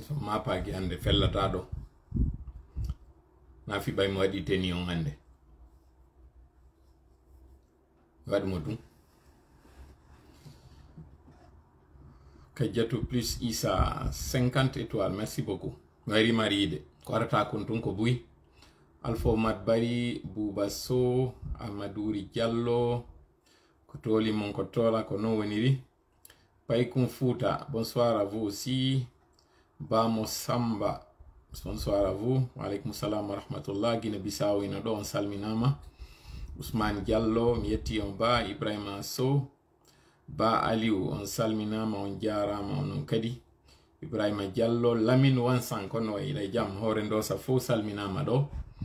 so mapaki hande fellata ɗo na fiɓay mo waɗi teni on hande waɗmo ɗum Kajatu plus Isa 50 étoiles, merci beaucoup. Wari maride. Ko arata kon tun ko buy. Alpha Mat Bari, Boubasso, Amadouri Diallo, ko toli mon ko tola ko non woniri. Paikun Fouta, bonsoir à vous aussi. Bamo Samba, bonsoir à vous. Wa alaikum salam wa rahmatullah. Guinée Bissau ina do on salminama. Ousmane Diallo, mi yetti on ba, Ibrahima Sow. Ba Aliou on salminama on jarama on kadi Ibrahima Diallo Lamine Wansan kono ila jam hore ndosa fo salminama do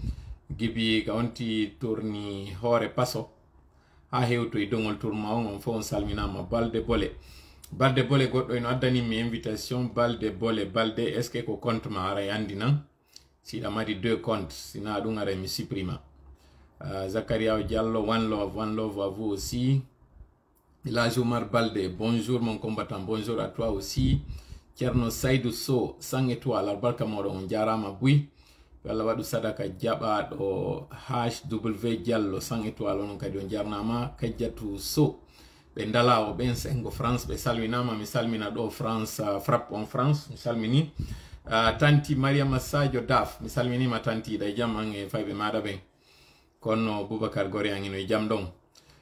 gibi ga onti tourni hore paso ha hewto e dongol tourma on fo on salminama Balde Bole goddo eno addani mi invitation Balde est ce que ko compte ma ara yandi nan si da mari deux comptes sina dum ara mi supprima Zakaria Diallo one love à vous aussi. Elage Omar Balde, bonjour mon combattant, bonjour à toi aussi. Tierno Saïdou So, 100 étoiles, albarka modo on jarama bui. Wala wadu sadaka jaba do HW Diallo, 100 étoiles on kadi on jarnama. Kajatu So, bendala o ben sengo France, be salminama, mi salmina do France, frappe en France, mi salmini. Tanti Maria Massaggio Daf, mi salmini ma tanti, da jam ange faybe mada ben. Kono Boubacar Gori angino e jam don.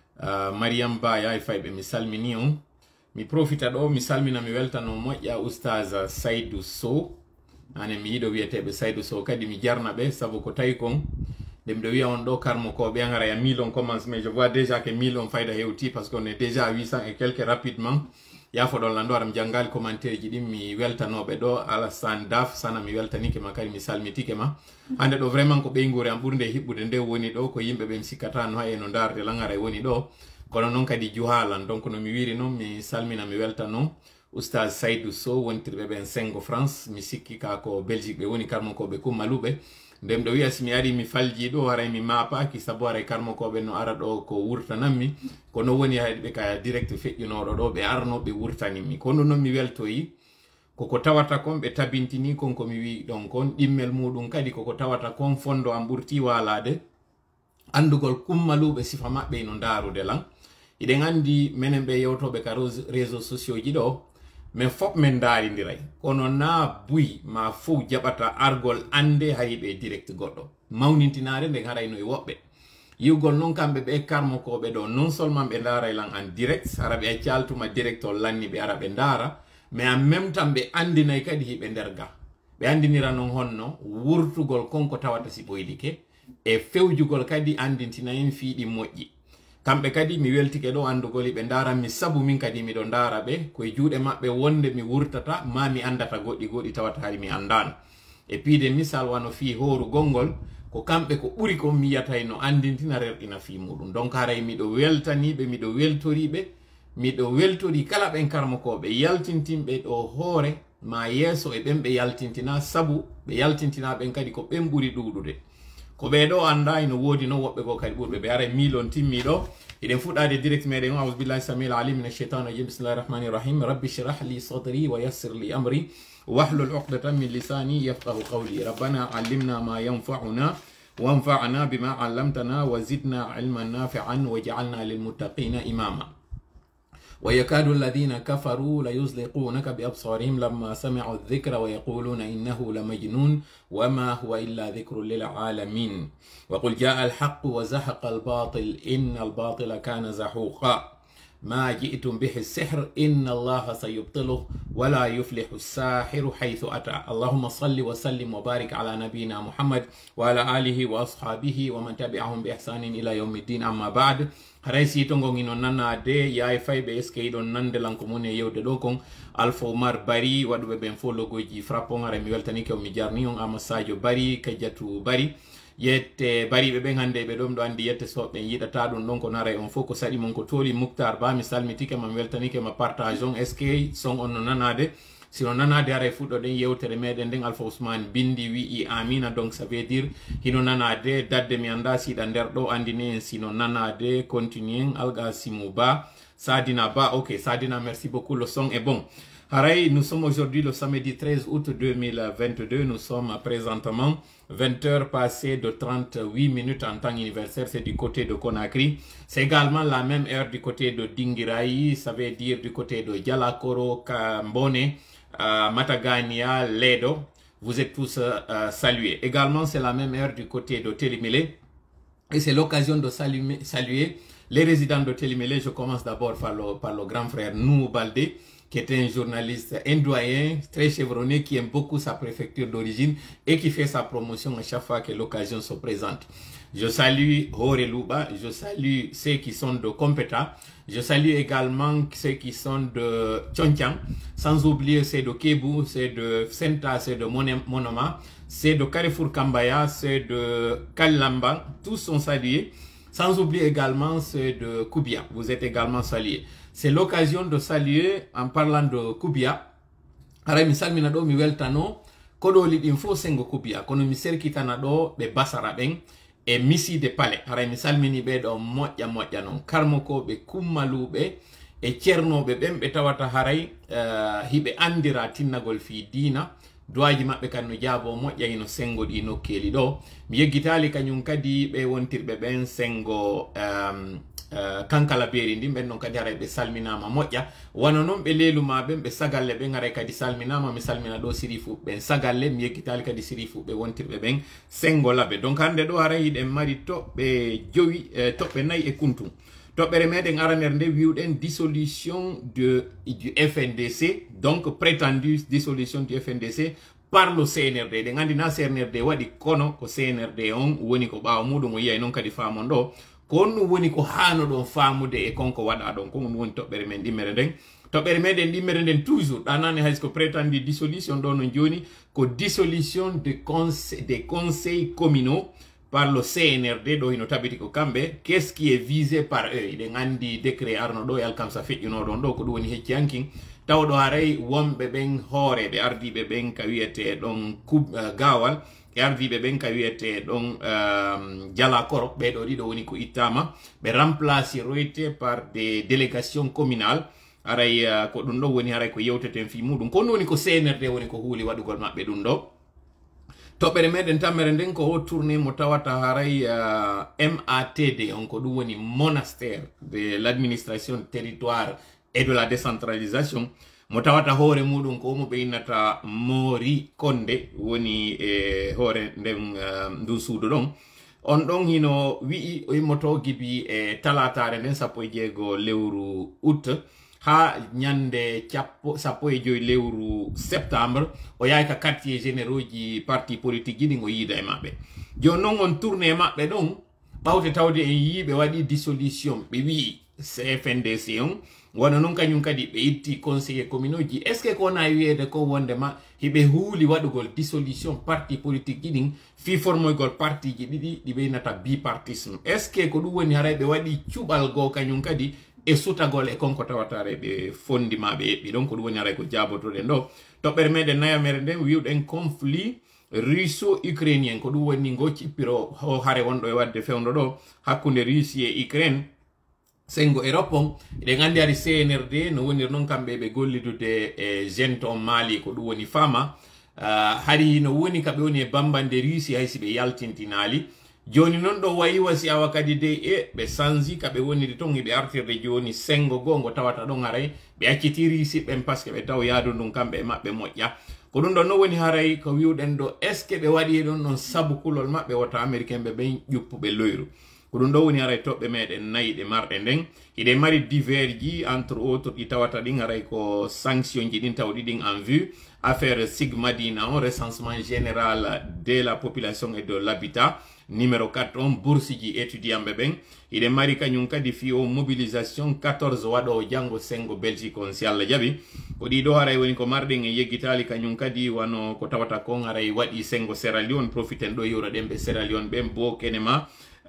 Mariam Ba ya faybe mi salmini on mi profita do mi salmina mi weltano moƴƴa oustaz Saydou Sow ane mi yiɗo wiyeteɓe Saydou Sow kadi mi jarna ɓe sabu ko tawi kon nde miɗo wiya on ɗo karmo ko ɓe angara ya 1000 on commence mais je vois déjà que 1000 on fayda hewti parce qu'on est déjà à 800 et quelques rapidement yafo ɗon lando aɗam jangali commentaire ji ɗin mi weltanoɓe ɗo Alassane Daf sana mi weltanike ma kadi mi salmitike ma hande ɗo vraiment ko ɓeygure am ɓurde hiɓɓude nde woni ɗo ko yimɓe ɓe mi sikkata no ha eno darde langara woni ɗo kono noon kadi juhalan donc no mi wiri noon mi salmina mi weltano oustaz Saydou Sow wontirɓe ɓen sengo France mi sikki ka ko Belgique ɓe woni karmokoɓe kummaluɓe ndem ɗo wiya simi ari mi falji ɗo aray mi mapaki sabu aray karmokoɓe no ara ɗo ko wurtanammi kono woni hayɓe ka direct feƴƴunoɗo ɗo ɓe arno ɓe wurtanimmi kono noon mi weltoyi koko tawata kon ɓe tabintini kon komi wi ɗon kon ɗimmel muɗum kadi koko tawata kon fondo am ɓurti walade andugol kummaluɓe sifa maɓɓe no darude lan iɗen andi menen ɓe yewtoɓe ka réseaux sociaux ji ɗo min fop min darindiray kono na buy ma fou jaɓata argol ande hariɓe direct goɗɗo mawnintinare nden harayno e woɓɓe yiwgol noon kamɓe ɓe karmokoɓe ɗo non seulement ɓe daray lan en direct ara ɓe accaltuma direct o lanni ɓe ara ɓe dara mais en même temps ɓe andinay kadi hiɓe nder ga ɓe andinira noon honno wurtugol konko tawata si ɓoylike e fewjugol kadi andintina en fiiɗi moƴƴi kamɓe kadi mi weltike ɗo andugoli ɓe daranmi sabu min kadi miɗo dara ɓe koye juuɗe maɓɓe wonde mi wurtata ma mi andata goɗɗi tawata hari mi andano e piide misal wano fi horu gongol ko kamɓe ko ɓuri kon mi yiyatay no andintina rerɗina fi muɗum donc haray miɗo weltaniɓe miɗo weltoriɓe miɗo weltori kala ɓen karmokoɓe yaltintinɓe ɗo hoore ma yeeso e ɓen ɓe yaltintina sabu ɓe yaltintina ɓen kadi ko ɓen ɓuri ɗuɗude ko ɓe ɗo anda ino woodi no woɓɓe go kadi ɓurɓe ɓe ara milon timmiɗo eɗen fuɗɗade direct meɗen a'udhu billahi samil alim min ash-shaytan rajim bismillahir rahmanir rahim rabbi shrah li sadri wa yassir li amri wahlul 'uqdatan min lisani yafqahu qawli rabbana 'allimna ma yanfa'una wanfa'na bima 'allamtana wa zidna 'ilman nafi'an waj'alna lil muttaqina imama ويكاد الذين كفروا ليزلقونك بأبصارهم لما سمعوا الذكر ويقولون إنه لمجنون وما هو إلا ذكر للعالمين وقل جاء الحق وزهق الباطل إن الباطل كان زحوقا ما جئتم به السحر إن الله سيبطله ولا يفلح الساحر حيث أتى اللهم صل وسلم وبارك على نبينا محمد وعلى آله وأصحابه ومن تبعهم بإحسان إلى يوم الدين أما بعد haray si to ngino nanade yaay faybe eske don nande lanko mon e yewde do kon Alpha Omar Bari wadube ben fo logoji frappon ara mi weltani ke mi jarni on ama Sadio Bari Kajatu Bari yette Bari be ben hande be dom do andi yette so ben yidata don don ko naray on fo ko sadi mon ko toli Muktar Ba mi salmitike ma weltani ke ma partage on eske son on nanade sino nanade ara fuɗɗo den yewtere meɗen den Alpha Ousmane bindi wi amina donc ça veut dire hino nanade dadde mi anda siɗa nder ɗo andini en sino nanade continue alga Simou Ba Sadina Ba ok Sadina merci beaucoup le son est bon Haray, nous sommes aujourd'hui le samedi 13 août 2022. Nous sommes présentement 20h passées de 38 minutes en temps universel. C'est du côté de Conakry. C'est également la même heure du côté de Dinguirayi. Ça veut dire du côté de Dialakoro, Kambone, Matagania, Ledo. Vous êtes tous salués. Également, c'est la même heure du côté de Télimélé. Et c'est l'occasion de saluer les résidents de Télimélé. Je commence d'abord par le grand frère Nou Baldé, qui est un journaliste indouayen, très chevronné, qui aime beaucoup sa préfecture d'origine et qui fait sa promotion à chaque fois que l'occasion se présente. Je salue Horeluba, je salue ceux qui sont de Kompeta, je salue également ceux qui sont de Tchontiang, sans oublier ceux de Kebu, ceux de Senta, ceux de Monoma, ceux de Carrefour Kambaya, ceux de Kalamba, tous sont salués. Sans oublier également ceux de Koubia, vous êtes également salués. C'est l'occasion de saluer, en parlant de Koubia, ara mi salminado mi weltano, kodo li info sengo Koubia, kono mi serkitanado be basara ben, e misi de pale, ara mi salmini be do moƴƴa non, karmoko be kummalube, e cernoɓe ɓen ɓe tawata haray hiɓe andira tinnagol fi dina, duwaji maɓɓe kan no jaabo moƴƴa ino sengo ɗi nokkeli ɗo. Mi yeggitali kañum kadi ɓe wontirɓe ɓen sengo kankala beeri ndin ɓen non kadi haray ɓe salminama moƴƴa. Wano noon ɓe leluma ɓen ɓe sagalle ɓen haray kadi salminama. Mi salmina ɗo sirifu ɓen sagalle, mi yeggitali kadi sirifu ɓe wontirɓe ɓen sengo laɓe. Donc hande ɗo haray hiɗen mari toɓɓe jowi toɓɓe nayyi e kuntum. Toɓɓere meɗen araner nde wiwɗen dissolution du FNDC, donc prétendue dissolution du FNDC par le CNRD. Ɗen andi na CNRD waɗi kono ko CNRD on woni ko ɓawa muɗum o yiyay noon kadi famon ɗo ko on woni ko hano ɗon famude e konko waɗa ɗon ko on woni toɓɓere men ɗimmere nden. Toɓɓere meɗen ɗimmere nden toujours ɗanani hayso ko prétendue dissolution ɗo no joni ko dissolution des conseils communaux par le CNRD do hino tabiti ko kambe. Qu'est-ce qui est visé par eux? Iɗen andi décret arno ɗo e alkamsa feƴƴuno ɗon ɗo ko ɗum woni hecci hankin tawɗo haray wonɓe ɓen hooreɓe ardiɓe ɓen ka wiyete ɗon gawal e ardiɓe ɓen ka wiyete ɗon Dialakoro, ɓeɗo ɗiɗo woni ko ittama ɓe remplaci royte par des délégations communales. Haray ko ɗum ɗo woni haray ko yewteten fi muɗum ko ɗum woni ko CNRD woni ko huuli waɗugol maɓɓe ɗum ɗo. Toɓɓere meɗen tammere nden ko o tourné mo tawata haray MATD on ko ɗum woni monastère de l'administration territoire et de la décentralisation, mo tawata hoore muɗum ko omo ɓe innata Mori Konde woni e hoore nden ndun suudu ɗon. On ɗon hino wi'i o yimmoto gibi e talatare nden 16 lewru août ha ñande 15 lewru septembre o yahay ka quartier généraux ji parti politique ji ɗin o yiida e maɓɓe. Joni noon on tourné maɓɓe ɗon ɓawte tawde en yiiɓe waɗi dissolution ɓe wi CFNDC on wona noon kañum kadi ɓe itti conseiller communaux ji. Est ce que ko wona wiyede ko wondema hiɓe huuli waɗugol dissolution parti politique ji ɗin fi formoygol parti ji ɗiɗi ɗi ɓeynata bipartisme. Est ce que ko ɗum woni haray ɓe waɗi cuɓal goo kañum kadi e sutagol e konko tawatare ɓe fondimaɓe eɓɓi ɗon ko ɗum woni haray ko jabotoɗen ɗo. Toɓɓere meɗen nayamere nden wiwɗen conflit russo-ukrainien ko ɗum woni ngo cippiro o haare wonɗo e wadde fewndo ɗo hakkude Russie e Ukraine sengo Europe on. Eɗen andi ari CNRD no wonir noon kamɓe ɓe gollidude e genton Mali ko ɗum woni fama hari no woni kaɓe woni e bambande Russie haysi ɓe yaltintinali. Joni non ɗo wayi wasi awa kadi de e ɓe sanzi kaɓe woniri ton hiɓe artirde joni sengo gongo tawata ɗon haray ɓe accitiri siɓɓen par ce que ɓe taw yaadu ndun kamɓe e maɓɓe moƴƴa. Ko ɗum ɗon no woni haray ko wiwɗen ɗo est ce que ɓe waɗi ɗon ɗon sabu kulol maɓɓe wota américain ɓe ɓen ƴuppuɓe loyru. Ko ɗum ɗo woni haray toɓɓe meɗen nayi ɗe marɗe nden hiɗe mari divers ji entre autres ɗi tawata ɗin haray ko sanction ji ɗin tawɗi ɗin en vue affaire Sigmadina on recensement général de la population et de l'habitat numéro 4 on bourse ji étudiant ɓe ɓen hiɗe mari kañum kadi fi o mobilisation 14 waɗo janggo sengo Belgique on si Allah jaaɓi ko ɗiɗo haray woni ko marɗen e yeggitali kañum kadi wano ko tawata kon haray waɗi sengo Sierra Leone profiten ɗo yewra ɗen ɓe Sierra Leone ɓen bo kenema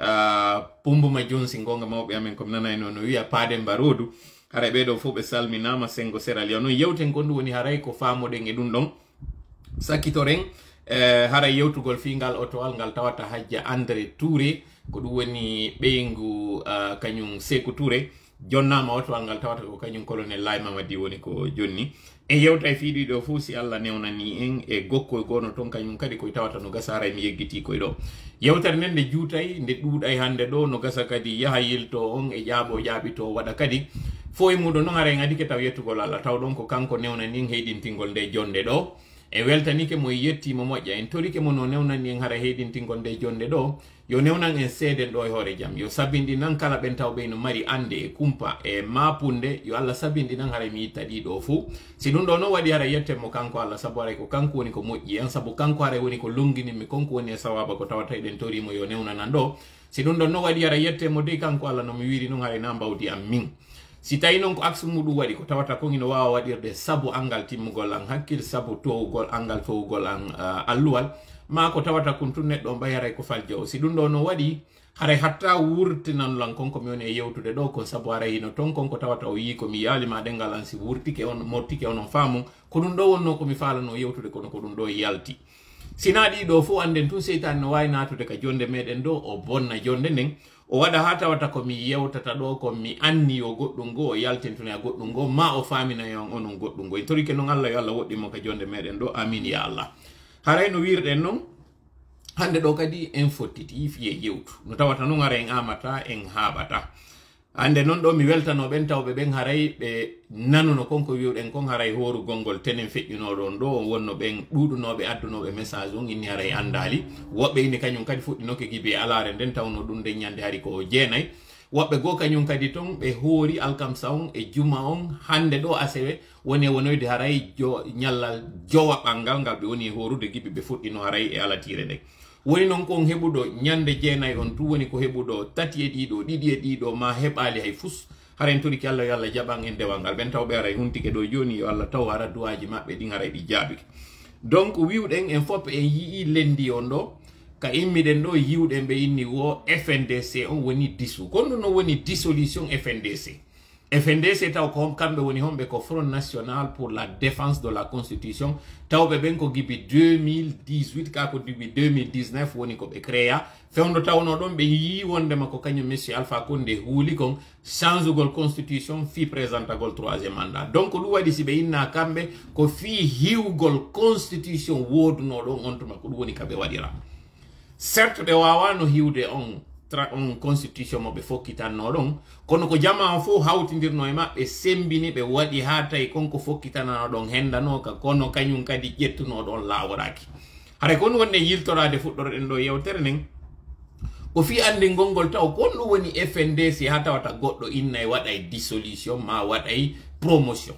Pumbuma Jonsi gonga mawɓe amen komi nanay no wiya Paade Mbarodu haray ɓeɗo fof ɓe salminama sengo Sierra Leone non yewten kon ɗum woni haray ko famoɗen e ɗum ɗon sakkitoren haray yewtugol fingal otowal ngal tawata hajja André Touré ko ɗum woni ɓeygu kañum Sékou Touré jonnama otowal ngal tawata ko kañum colonel Laye Mamadi woni ko jonni e yewta e fiiɗi ɗo fuu si Allah newnani en e gokkoy gono ton kañum kadi koye tawata no gasara mi yeggiti koye ɗo yewtere nden nde juutay nde ɗuuɗay hande ɗo no gasa kadi yaha yilto on e ƴaaɓo ƴaaɓito waɗa kadi fo e muɗum noon ara en adi ke taw yettugol Allah taw ɗon ko kanko newnani en heeɗintingol nde jonde ɗo e weltanike mo yettima moƴƴa en torike mo no newnani en hara heeɗintingol nde jonde ɗo yo newnan en seeden ɗo e hoore jaam yo sabinɗi nan kala ɓen tawɓe no mari ande e kumpa e mapunde yo Allah sabinɗi nan hara mi yitta ɗiɗo fuu si ɗum ɗo noon waɗi hara yettenmo kanko Allah sabu haray ko kanko woni ko moƴƴi en sabu kanko haray woni ko longinimmi konko woni e sawaba ko tawata eɗen torimo yo newnanan ɗo si ɗum ɗon noon waɗi hara yettemo de kanko Allah no mi wiri noon haray na mbawdi am min si tawi noon ko axe muɗum waɗi ko tawata ko ino wawa waɗirde sabu angal timmugol an hakkille sabu towugol angal towugol an alluwal ma ko tawata kon tun neɗɗo mbayaray ko faljo o si ɗum ɗo no waɗi haray hatta wurtinanlan konko mi woni e yewtude ɗo ko sabu haray hino ton konko tawata o yi komi yaalima ɗengal an si wurtike on mottike onon faamu ko ɗum ɗo wonno komi falano yewtude kono ko ɗum ɗo yalti sina ɗiɗo fo anden tun seytani no wawi natude ka jonde meɗen ɗo o bonna jonde nden o waɗa ha tawata komi yewtata ɗo komi anni yo goɗɗum go o yaltintuna goɗɗum go ma o famina yon onon goɗɗum go en torike noon Allah yo Allah woɗɗimo ka jonde meɗen ɗo amin ya Allah haray no wirɗen noon hande ɗo kadi en fottiti fiye yewtu no tawata noon ara en amata en haɓata hande noon ɗo mi weltano ɓen tawɓe ɓen haray ɓe nanuno konko wiwɗen kon haray horu gongol tenen feƴƴinoɗon ɗo wonno ɓen ɗuɗunoɓe addunoɓe message on inni haray andali woɓɓe inni kañum kadi fuɗɗinoke gibe alare nden tawno ɗum nden ñande hari ko jeenayi woɓɓe goo kañum kadi ton ɓe hoori alkamsa on e juma on hande ɗo asewe woni wonoyde haray ñallal jowa ɓangal ngal ɓe woni horude giɓe ɓe fuɗɗino haray e alatire nde woni noon kon heɓuɗo ñande jeenayi on tu woni ko heɓuɗo tati e ɗiɗo ɗiɗi e ɗiɗo ma heɓali hay fus haren toriki Allah yo Allah jaɓan en dewal ngal ɓen tawɓe haray huntike ɗo joni yo Allah taw hara duwaji maɓɓe ɗin haray ɗi jaabike donc wiwɗen en fof en yii lendi on ɗo ka immiɗen ɗo yiwɗen ɓe inni wo FNDC on woni disu kono no woni dissolution FNDC FNDC taw ko kamɓe woni homɓe ko Front National pour la Défense de la Constitution tawɓe ɓen ko gibi 2018 ka ko gibi 2019 woni ko ɓe créa fewndo tawno ɗon ɓe yi wondema ko kañum monsieur Alpha Condé huuli kon changegol constitution fi présentagol 3e mandat donc ɗum waɗi si ɓe inna kamɓe ko fi hiwgol constitution wodunoɗon on tuma ko ɗum woni kaɓe waɗira certes ɓe wawano hiwde on constitution mo ɓe fokkitanno ɗon kono ko jama fof hawtidirno e maɓɓe sembini ɓe waɗi ha tawi konko fokkitanano ɗon hendanoka kono kañum kadi ƴettuno ɗon lawraki haray kon wonde yiltorade fuɗɗorɗen ɗo yewtere nden ko fi andi gongol taw kon ɗum woni FNDC ha tawata goɗɗo inna e waɗay dissolution ma waɗay promotion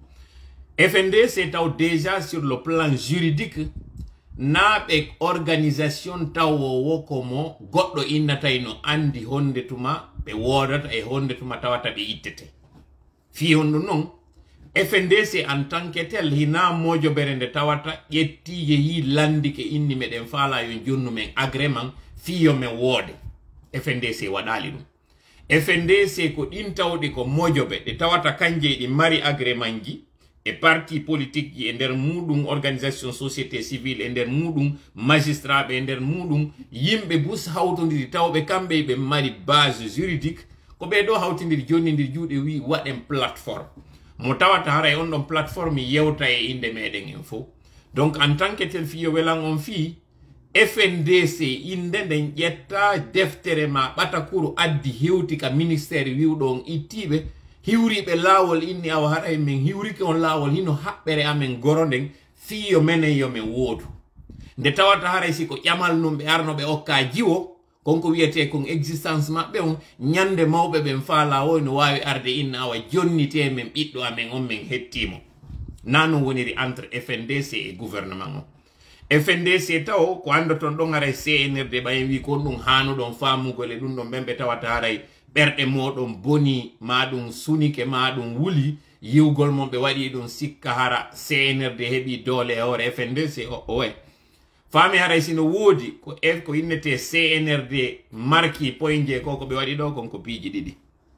FNDC taw déjà sur le plan juridique naɓe organisation tawowo komo goɗɗo innatay no andi honde tuma ɓe wodata e honde tuma tawata ɓe ittete fi honɗum noon FNDC en tant que tel hina mojobere nde tawata ƴetti yeehi landike inni meɗen faala yo jonnu men agrément fiyo men woode FNDC waɗali ɗum FNDC ko ɗin tawɗi ko mojoɓe ɗe tawata kanje ɗi mari agrément ji e parti politique ji e nder muɗum organisation société civile e nder muɗum magistrat ɓe e nder muɗum yimɓe bus hawtodiri tawɓe kamɓe ɓe mari base juridique ko ɓe ɗo hawtodiri joni ndir juuɗe wi waɗen plateforme mo tawata haray on ɗon plateforme yewta e inde meɗen en fof donc en tant que tel fiyo welan on fi FNDC inde nden ƴetta deftere ma ɓatakuru addi hewti ka ministére wiwɗo on ittiɓe hiwriɓe laawol inni awa haɗay min hiwrike on laawol hino haɓɓere amen goro nden fiyo menen yo men woodu nde tawata haray siko ƴamal num ɓe arno ɓe okka jiwo konko wiyete kon existence maɓɓe on ñande mawɓe ɓen faala o no wawi arde inna awa jonnite men ɓiɗɗo amen on min hettimo na non woniri entre FNDC e gouvernement o FNDC taw ko andoton ɗon haray CNRD ɓayen wi kon ɗum hanuɗon famugol e ɗum ɗon ɓen ɓe tawata haray ɓerɗe moɗon boni maɗum sunike maɗum wuli yiwgol mon ɓe waɗi ɗum sikka hara CNRD heɓi doole e hoore FNDC o way faami haray sino woodi ko innete CNRD marki poyje ko ɓe waɗi ɗo kon ko piiji ɗiɗi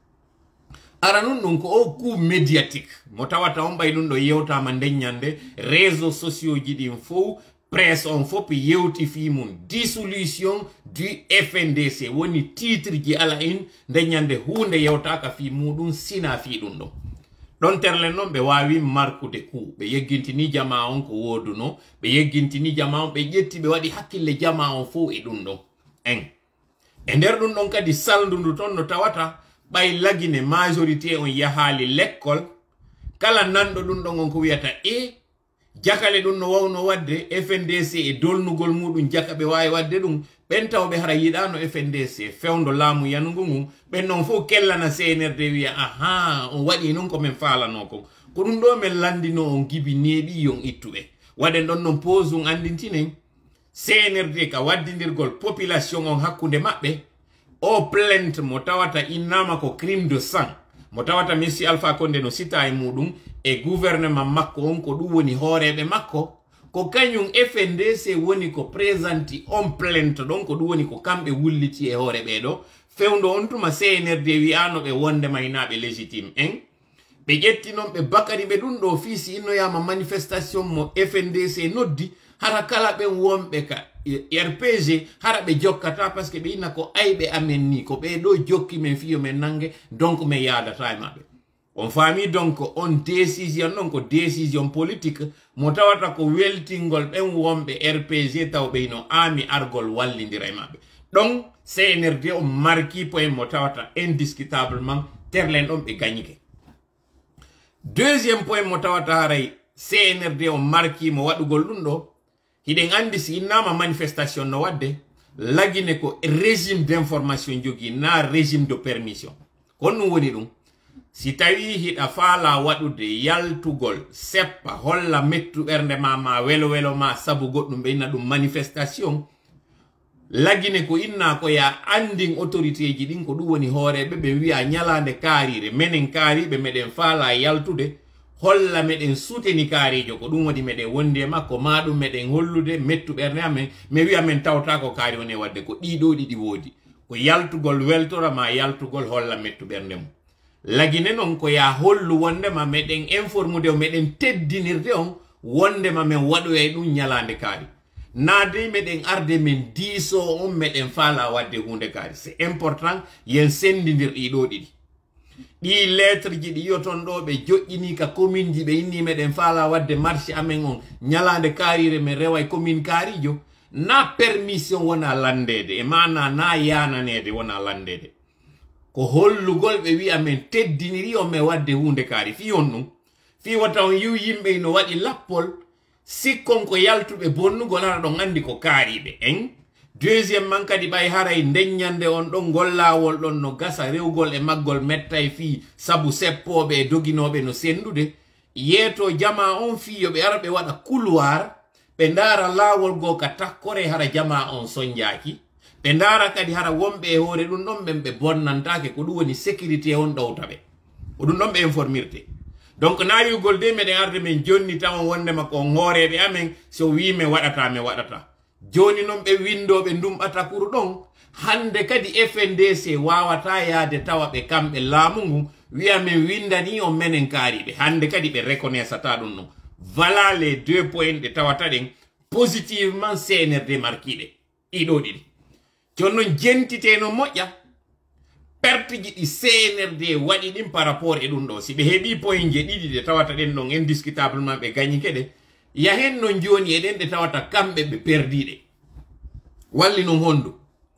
ara nun ɗum ko o coup médiatique mo tawata on ɓay ɗum ɗo yewtama ndeññande réseau sociaux ji ɗin fof presse on fop yewti fi mun dissolution du FNDC woni titre ji ala in nde nyande hunde yewtaka fi mudun sina fi dum do don terle non be wawi markude ku be yeggintini jama on ko woduno be yeggintini jama on be jetti be wadi hakkille jama on fu e dum do en e nder dum don kadi saldundu ton no tawata bay lagine majorité on yahali l'école kala nando dum don on ko wiata jakale dum no wawno wadde FNDC e dolnugol mudum jakabe wawi wadde dum ben tawbe hara yidano FNDC fewndo laamu yanugo mum ben non fo kellana CNRD wiya aha on wadi non ko men falano ko dum do men landino on gibi needi yon ittube waden don non pose on andintinen CNRD ka waddindirgol population on hakkunde mabbe o plainte mo tawata innama ko crime de sang mo tawata Messi Alpha Condé no sita e mudum e gouvernement makko on ko dum woni hoorebe makko ko kanyum FNDC woni ko présenti on plainte donc ko dum woni ko kambe wulliti e hoorebe do fewndo on tuma CNRD wi'ano be wonde maynabe légitime en be jetti non be bakari be dum do fisi inno yama manifestation mo FNDC noddi hara kala be wombe ka RPG hara be jokkata parce que be ina ko aybe amen ni ko be do jokki men fiyo men nange donc me yada taymabe on fami donc on décision non ko décision politique mo tawata ko weltingol ben wombe RPG tawbe no ami argol wallindira mabe donc CNRD on marqué point mo tawata indiscutablement terlen on be gagnike deuxième point mo tawata haray CNRD on marqué mo wadugol dum do hiden andi si innama manifestation no wadde lagine ko régime d'information jogi na régime de permission konno woni dum si tawi hida faala wadude yaltugol seppa holla mettu bernde ma welo ma sabu goddum be inna dum manifestation lagine ko inna ko ya anding autorité ji din ko dum woni hoorebe be wi'a nyalande kaarire menen kaaribe meden faala yaltude holla meden souteni kaarijo ko dum wadi meden wonde makko ma dum meden hollude mettu berne amen me wi amen tawta ko kaari woni wadde ko dido didi wodi ko yaltugol weltora ma yaltugol holla mettu berne mum lagine non ko ya hollu wonde ma meden informude meden teddinirde on wonde ma men wadu e dum nyalande kaari nade meden arde men diso on meden fala wadde hunde kaari c'est important yen sendindir dido didi di lettre ji di yoton do be jojjini ka commune ji be inni meden fala wadde marché amen on nyalande kaarire men rewa commune kaarijo na permission wona landede e mana na yananede wona landede ko hollugol be wi amen teddiniri o me wadde hunde kaari fi on fi wata on yu yimbe no wadi lappol sikkon ko yaltube bonnugol ara don andi ko kaaribe en deuxième man kadi bay haray ndenyande on don gollawol don no gasa rewgol e maggol mettay fi sabu seppobe e doginobe no sendude yeto jama on fi yo be arabe wada couloir be ndara lawol go ka takkore hara jama on sonjaaki be ndara kadi hara wombe e hore dum don be bonnantake ko dum woni sécurité on dowtabe o dum don be informirte donc na yugol de meden arde men jonni tan wonde makko ngorebe amen so wi me wadata joni non be windobe ndumbata kuru don hande kadi FNDC wawata yaade tawa be kambe laamungu wi'a men windani on menen kaaribe hande kadi be reconnaissata dum non voilà les deux points de tawata den positivement CNRD marquide ido didi jonno jentite no moƴƴa perte ji di CNRD wadi dim par rapport e dum do si be hebi point je didi de tawata den non indiscutablement be gagni kede ya hen non joni eden de tawata kambe be perdide walli no hondu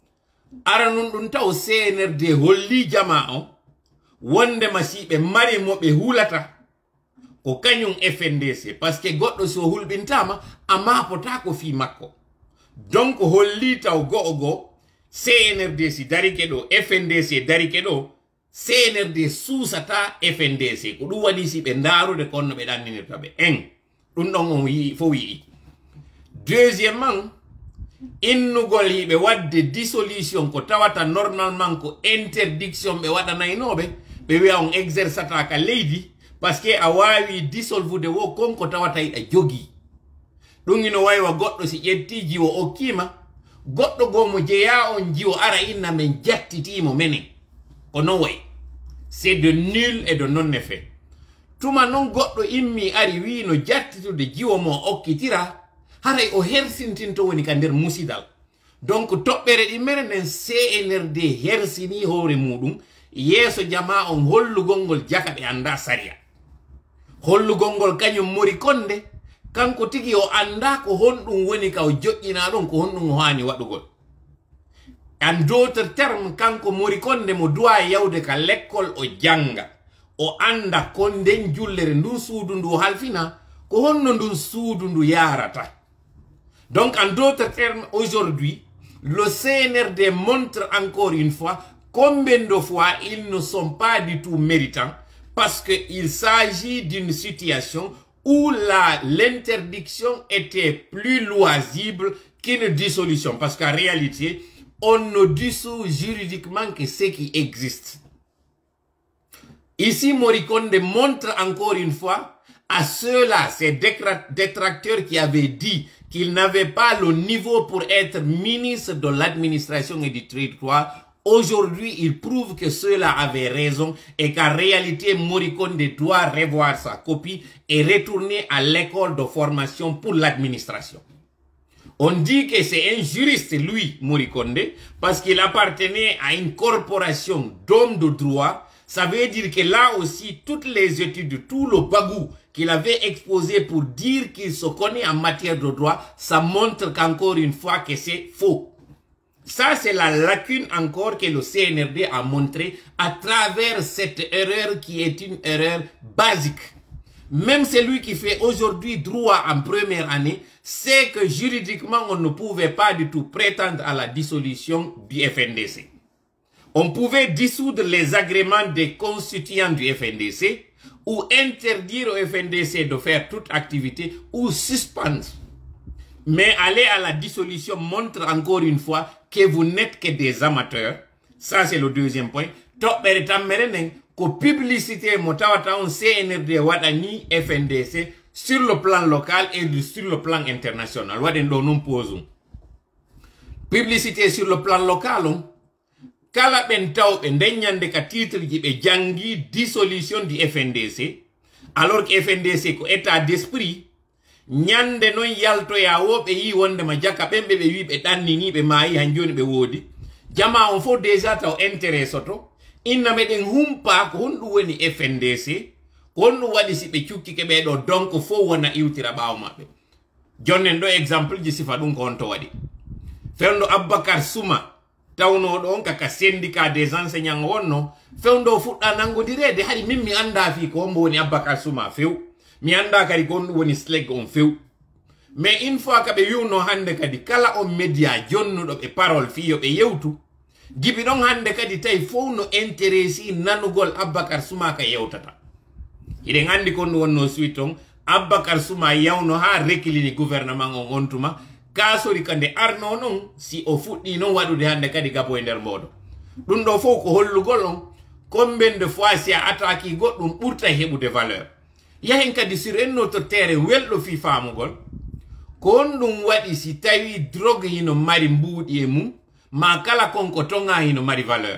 ara non dun taw CNRD holli jama o wonde masibe mari mo be hulata ko kanyum FNDC parce que goddo so hulbintama ama pota ko fi makko donc holli taw go CNRD si darike do FNDC darike do CNRD susata FNDC ko dum wadi si be ndarude konno be danninirta be en dum don on wi fo wi deuxièmement innugol hibe wadde dissolution ko tawata normalement ko interdiction be wada naynobe be wi on exerçata ka leydi parce que a wawi dissolvude wo konko tawata ida jogi dum ino waywa goddo si jettiji wo okima goddo gomo jeya on jiwo ara inna men jattitimo menen ko non way c'est de nul et de non effet tuma non goddo immi ari wi no jattitude jiwo mo okkitira haray o hersintinto woni ka nder musidal. Donc toɓɓere ɗimmere nden CNRD hersini hoore muɗum yeeso jama on hollugol ngol jaka ɓe anda saria. Hollugol ngol kañum Morikonde kanko tigi o anda ko honɗum woni ka o joƴƴina ɗon ko honɗum o hani waɗugol. En d'autres termes kanko Morikonde mo duwa yawde ka l'école o janga o anda ko nden jullere ndun suudu ndu halfina ko honno ndun suudu ndu yarata. Donc en d'autres termes aujourd'hui le CNRD montre encore une fois combien de fois ils ne sont pas du tout méritants parce qu'il s'agit d'une situation où l'interdiction était plus loisible qu'une dissolution. Parce qu'en réalité, on ne dissout juridiquement que ce qui existe. Ici, Morikonde montre encore une fois à ceux-là, ces détracteurs qui avaient dit qu'ils n'avaient pas le niveau pour être ministre de l'administration et du territoire. Aujourd'hui, il prouve que ceux-là avaient raison et qu'en réalité, Morikonde doit revoir sa copie et retourner à l'école de formation pour l'administration. On dit que c'est un juriste, lui, Morikonde, parce qu'il appartenait à une corporation d'hommes de droit. Ça veut dire que là aussi, toutes les études, tout le bagou qu'il avait exposé pour dire qu'il se connaît en matière de droit, ça montre qu'encore une fois que c'est faux. Ça, c'est la lacune encore que le CNRD a montré à travers cette erreur qui est une erreur basique. Même celui qui fait aujourd'hui droit en première année sait que juridiquement, on ne pouvait pas du tout prétendre à la dissolution du FNDC. On pouvait dissoudre les agréments des constituants du FNDC ou interdire au FNDC de faire toute activité ou suspendre. Mais aller à la dissolution montre encore une fois que vous n'êtes que des amateurs. Ça, c'est le deuxième point. Toɓɓere tammere nden ko publicité mo tawata on CNRD waɗani FNDC sur le plan local et sur le plan international. Waɗen ɗo non posum. Publicité sur le plan local on kala ɓen tawɓe ndeññande ka titre ji ɓe jangi dissolution du FNDC alors que FNDC ko état d'esprit ñande non yaltoya wo ɓe yi wondema jaka ɓemɓe ɓe wi ɓe ɗannini ɓe maayi han joni ɓe woodi jama on fof déjà taw intérêt soto inna meɗen humpa ko honɗum woni FNDC ko honɗum waɗi si ɓe cukkike ɓeɗo donc fof wona iwtira ɓaawo maɓɓe jonnen ɗo exemple ji sifa ɗum ko honto waɗi fewndo Aboubacar Souma tawnoɗo on kaka syndicat des enseignants wonno fewndo fuɗɗa nangodirede haɗi min mi anda fi ko hombo woni Aboubacar Souma few mi anda kadi ko honɗum woni SLEG on few mais une fois ka ɓe wiwno hande kadi kala on média jonnuɗo ɓe parole fiyo ɓe yewtu gibi ɗon hande kadi tawi fof no intéressé nanugol Aboubacar Souma ka yewtata iɗen andi ko honɗum wonno suite on Aboubacar Souma yawno ha réclini gouvernement on on tuma kasori kande arno non si o fuɗɗi non waɗude hande kadi gabo e nder mboɗo ɗum ɗo fof ko hollugol on combien de fois si a attaque goɗɗum ɓurta heɓude valeur yahen kadi sur un autre terrain welɗo fi famugol ko honɗum waɗi si tawi drogue hino mari mbuuɗi e mum ma kala konko tonga hino mari valeur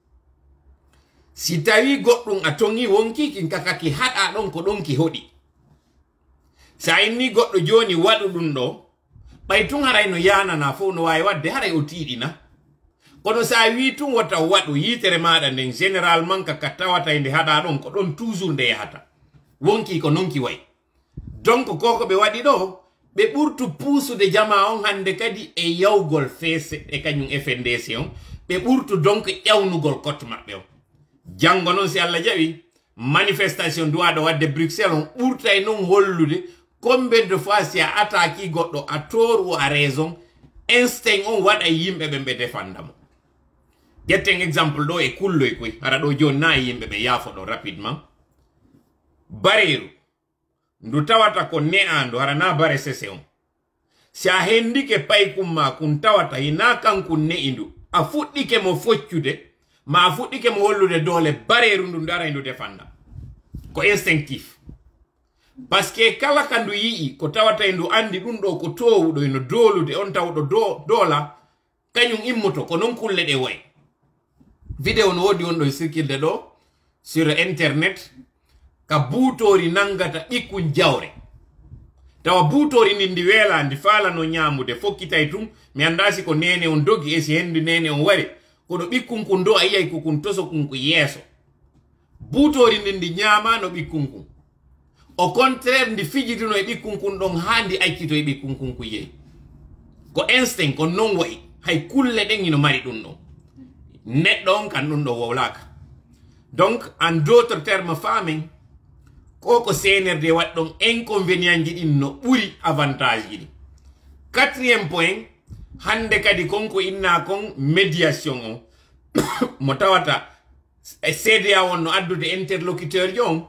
si tawi goɗɗum a tongi wonkiki kakaki haɗa ɗon ko ɗon ki hoɗi sa inni goɗɗo joni waɗu ɗum ɗo ɓay tun haray no yanana fof no wawi wadde haray o tiiɗina kono sa wi tun wata waɗu yitere maɗa nden généralement kaka tawata e nde haɗa ɗon ko ɗon toujours nde yahata wonki ko nonki way donc koko ɓe waɗi ɗo ɓe ɓurtu puusude jama on hande kadi e yawgol feese e kañum FNDC on ɓe ɓurtu donc ƴawnugol cote maɓɓe o janngo noon si Allah jaɓi manifestation duwaɗo wadde Bruxelles on ɓurta e noon hollude combien de fois si a attaque goɗɗo a tort ou a raison instinct on waɗa yimɓe ɓe ɓe défendamo ƴetten exemple ɗo e kulloy koy hara ɗo joni na yimɓe ɓe yaafo ɗo rapidement bareru ndu tawata ko ne'andu hara na bare sese on si a hendike paykum ma kun tawata hina kankun ne'indu a fuɗɗike mo foccude ma a fuɗɗike mo hollude doole bareru ndu ndu ara ndu défenda ko instinctif parce que kala ka ndu yi'i ko tawata ndu andi ɗum ɗo ko towuɗo eno dolude on tawɗo doola kañum immoto ko non kulle ɗe way vidéo no wodi on ɗo circulde ɗo sur internet ka buutori nangata ɓikkun jawre tawa butori ndi wela ndi fala no nyamude fokkitay tum mi andasi ko nene on dogi esi hendu nene on wari ko do bikkunkun do ayay ko kun toso kun ko yeso butori ndi nyama no bikkunkun au contraire ndi fijitino e bikkunkun don handi akkito e bikkunkun ko yey ko instinct ko non way hay kulle den ino mari dum no neddo on kan dum do wowlaka donc en d'autres termes farming koko CNRD wat don inconvénient ji din no buri avantage ji. Quatrième point hande kadi konko inna kon médiation o mo tawata CDA won no addude interlocuteur jon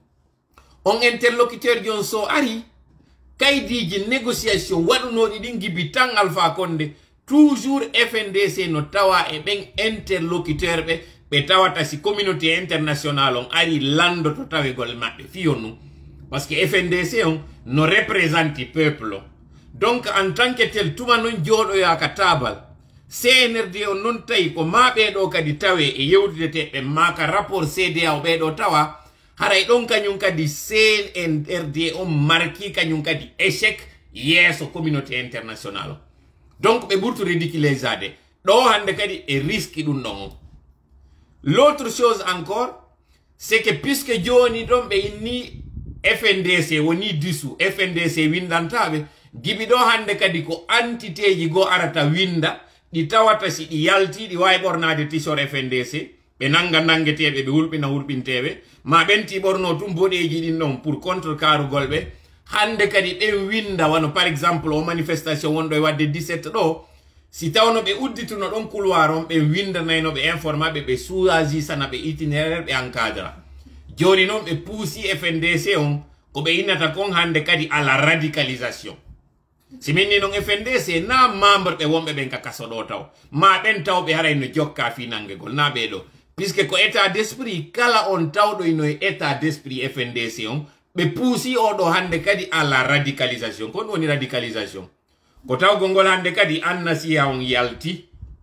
on interlocuteur jon so ari kaydiji négociation waɗunoɗi ɗin gibi tan Alpha Condé toujours FNDC no tawa e ɓen interlocuteur ɓe tawata si communauté internationale on ari lando to tawegol maɓɓe fiyon nu parce que FNDC on no représente peuple donc en tant que tel tuma non jooɗoyaka tabal CNRD on non tawi ko ma ɓeɗo kadi tawe e yewtidete ɓe maka rapport CDA o ɓeɗo tawa haray ɗon kañum kadi CNRD on marki kañum kadi échec yeeso communauté internationale donc ɓe ɓurtu ridiculisade ɗo hande kadi e risque ɗum ɗon on. L'autre chose encore c'est que puisque joni ɗon ɓe inni FNDC woni dissous FNDC windantaɓe gibi ɗo hande kadi ko entité ji go arata winda ɗi tawata si ɗi yalti ɗi wawi ɓornade tisor FNDC ɓe nanga nangeteɓe ɓe hulɓina hulɓinteɓe ma ɓenti ɓorno tum boɗeji ɗin ɗon pour contre karugol ɓe hande kadi ɓen winda wano par exemple o manifestation wonɗo e wadde 17 ɗo si tawno ɓe uddituno ɗon couloir on ɓe windanayno ɓe informaɓe ɓe choisissana ɓe itinéraire ɓe encadra joni noon ɓe puusi FNDC on ko ɓe innata kon hande kadi à la radicalisation si minni noon FNDC na membre ɓe wonɓe ɓen ka kaso ɗo taw ma ɓen taw ɓe haray no jokka fi nangegol na ɓeɗo puisque ko état d'esprit kala on tawɗo ino e état d'esprit FNDC on ɓe puusi oɗo hande kadi à la radicalisation kon woni radicalisation ko tawgol ngol hande kadi annasiya on yalti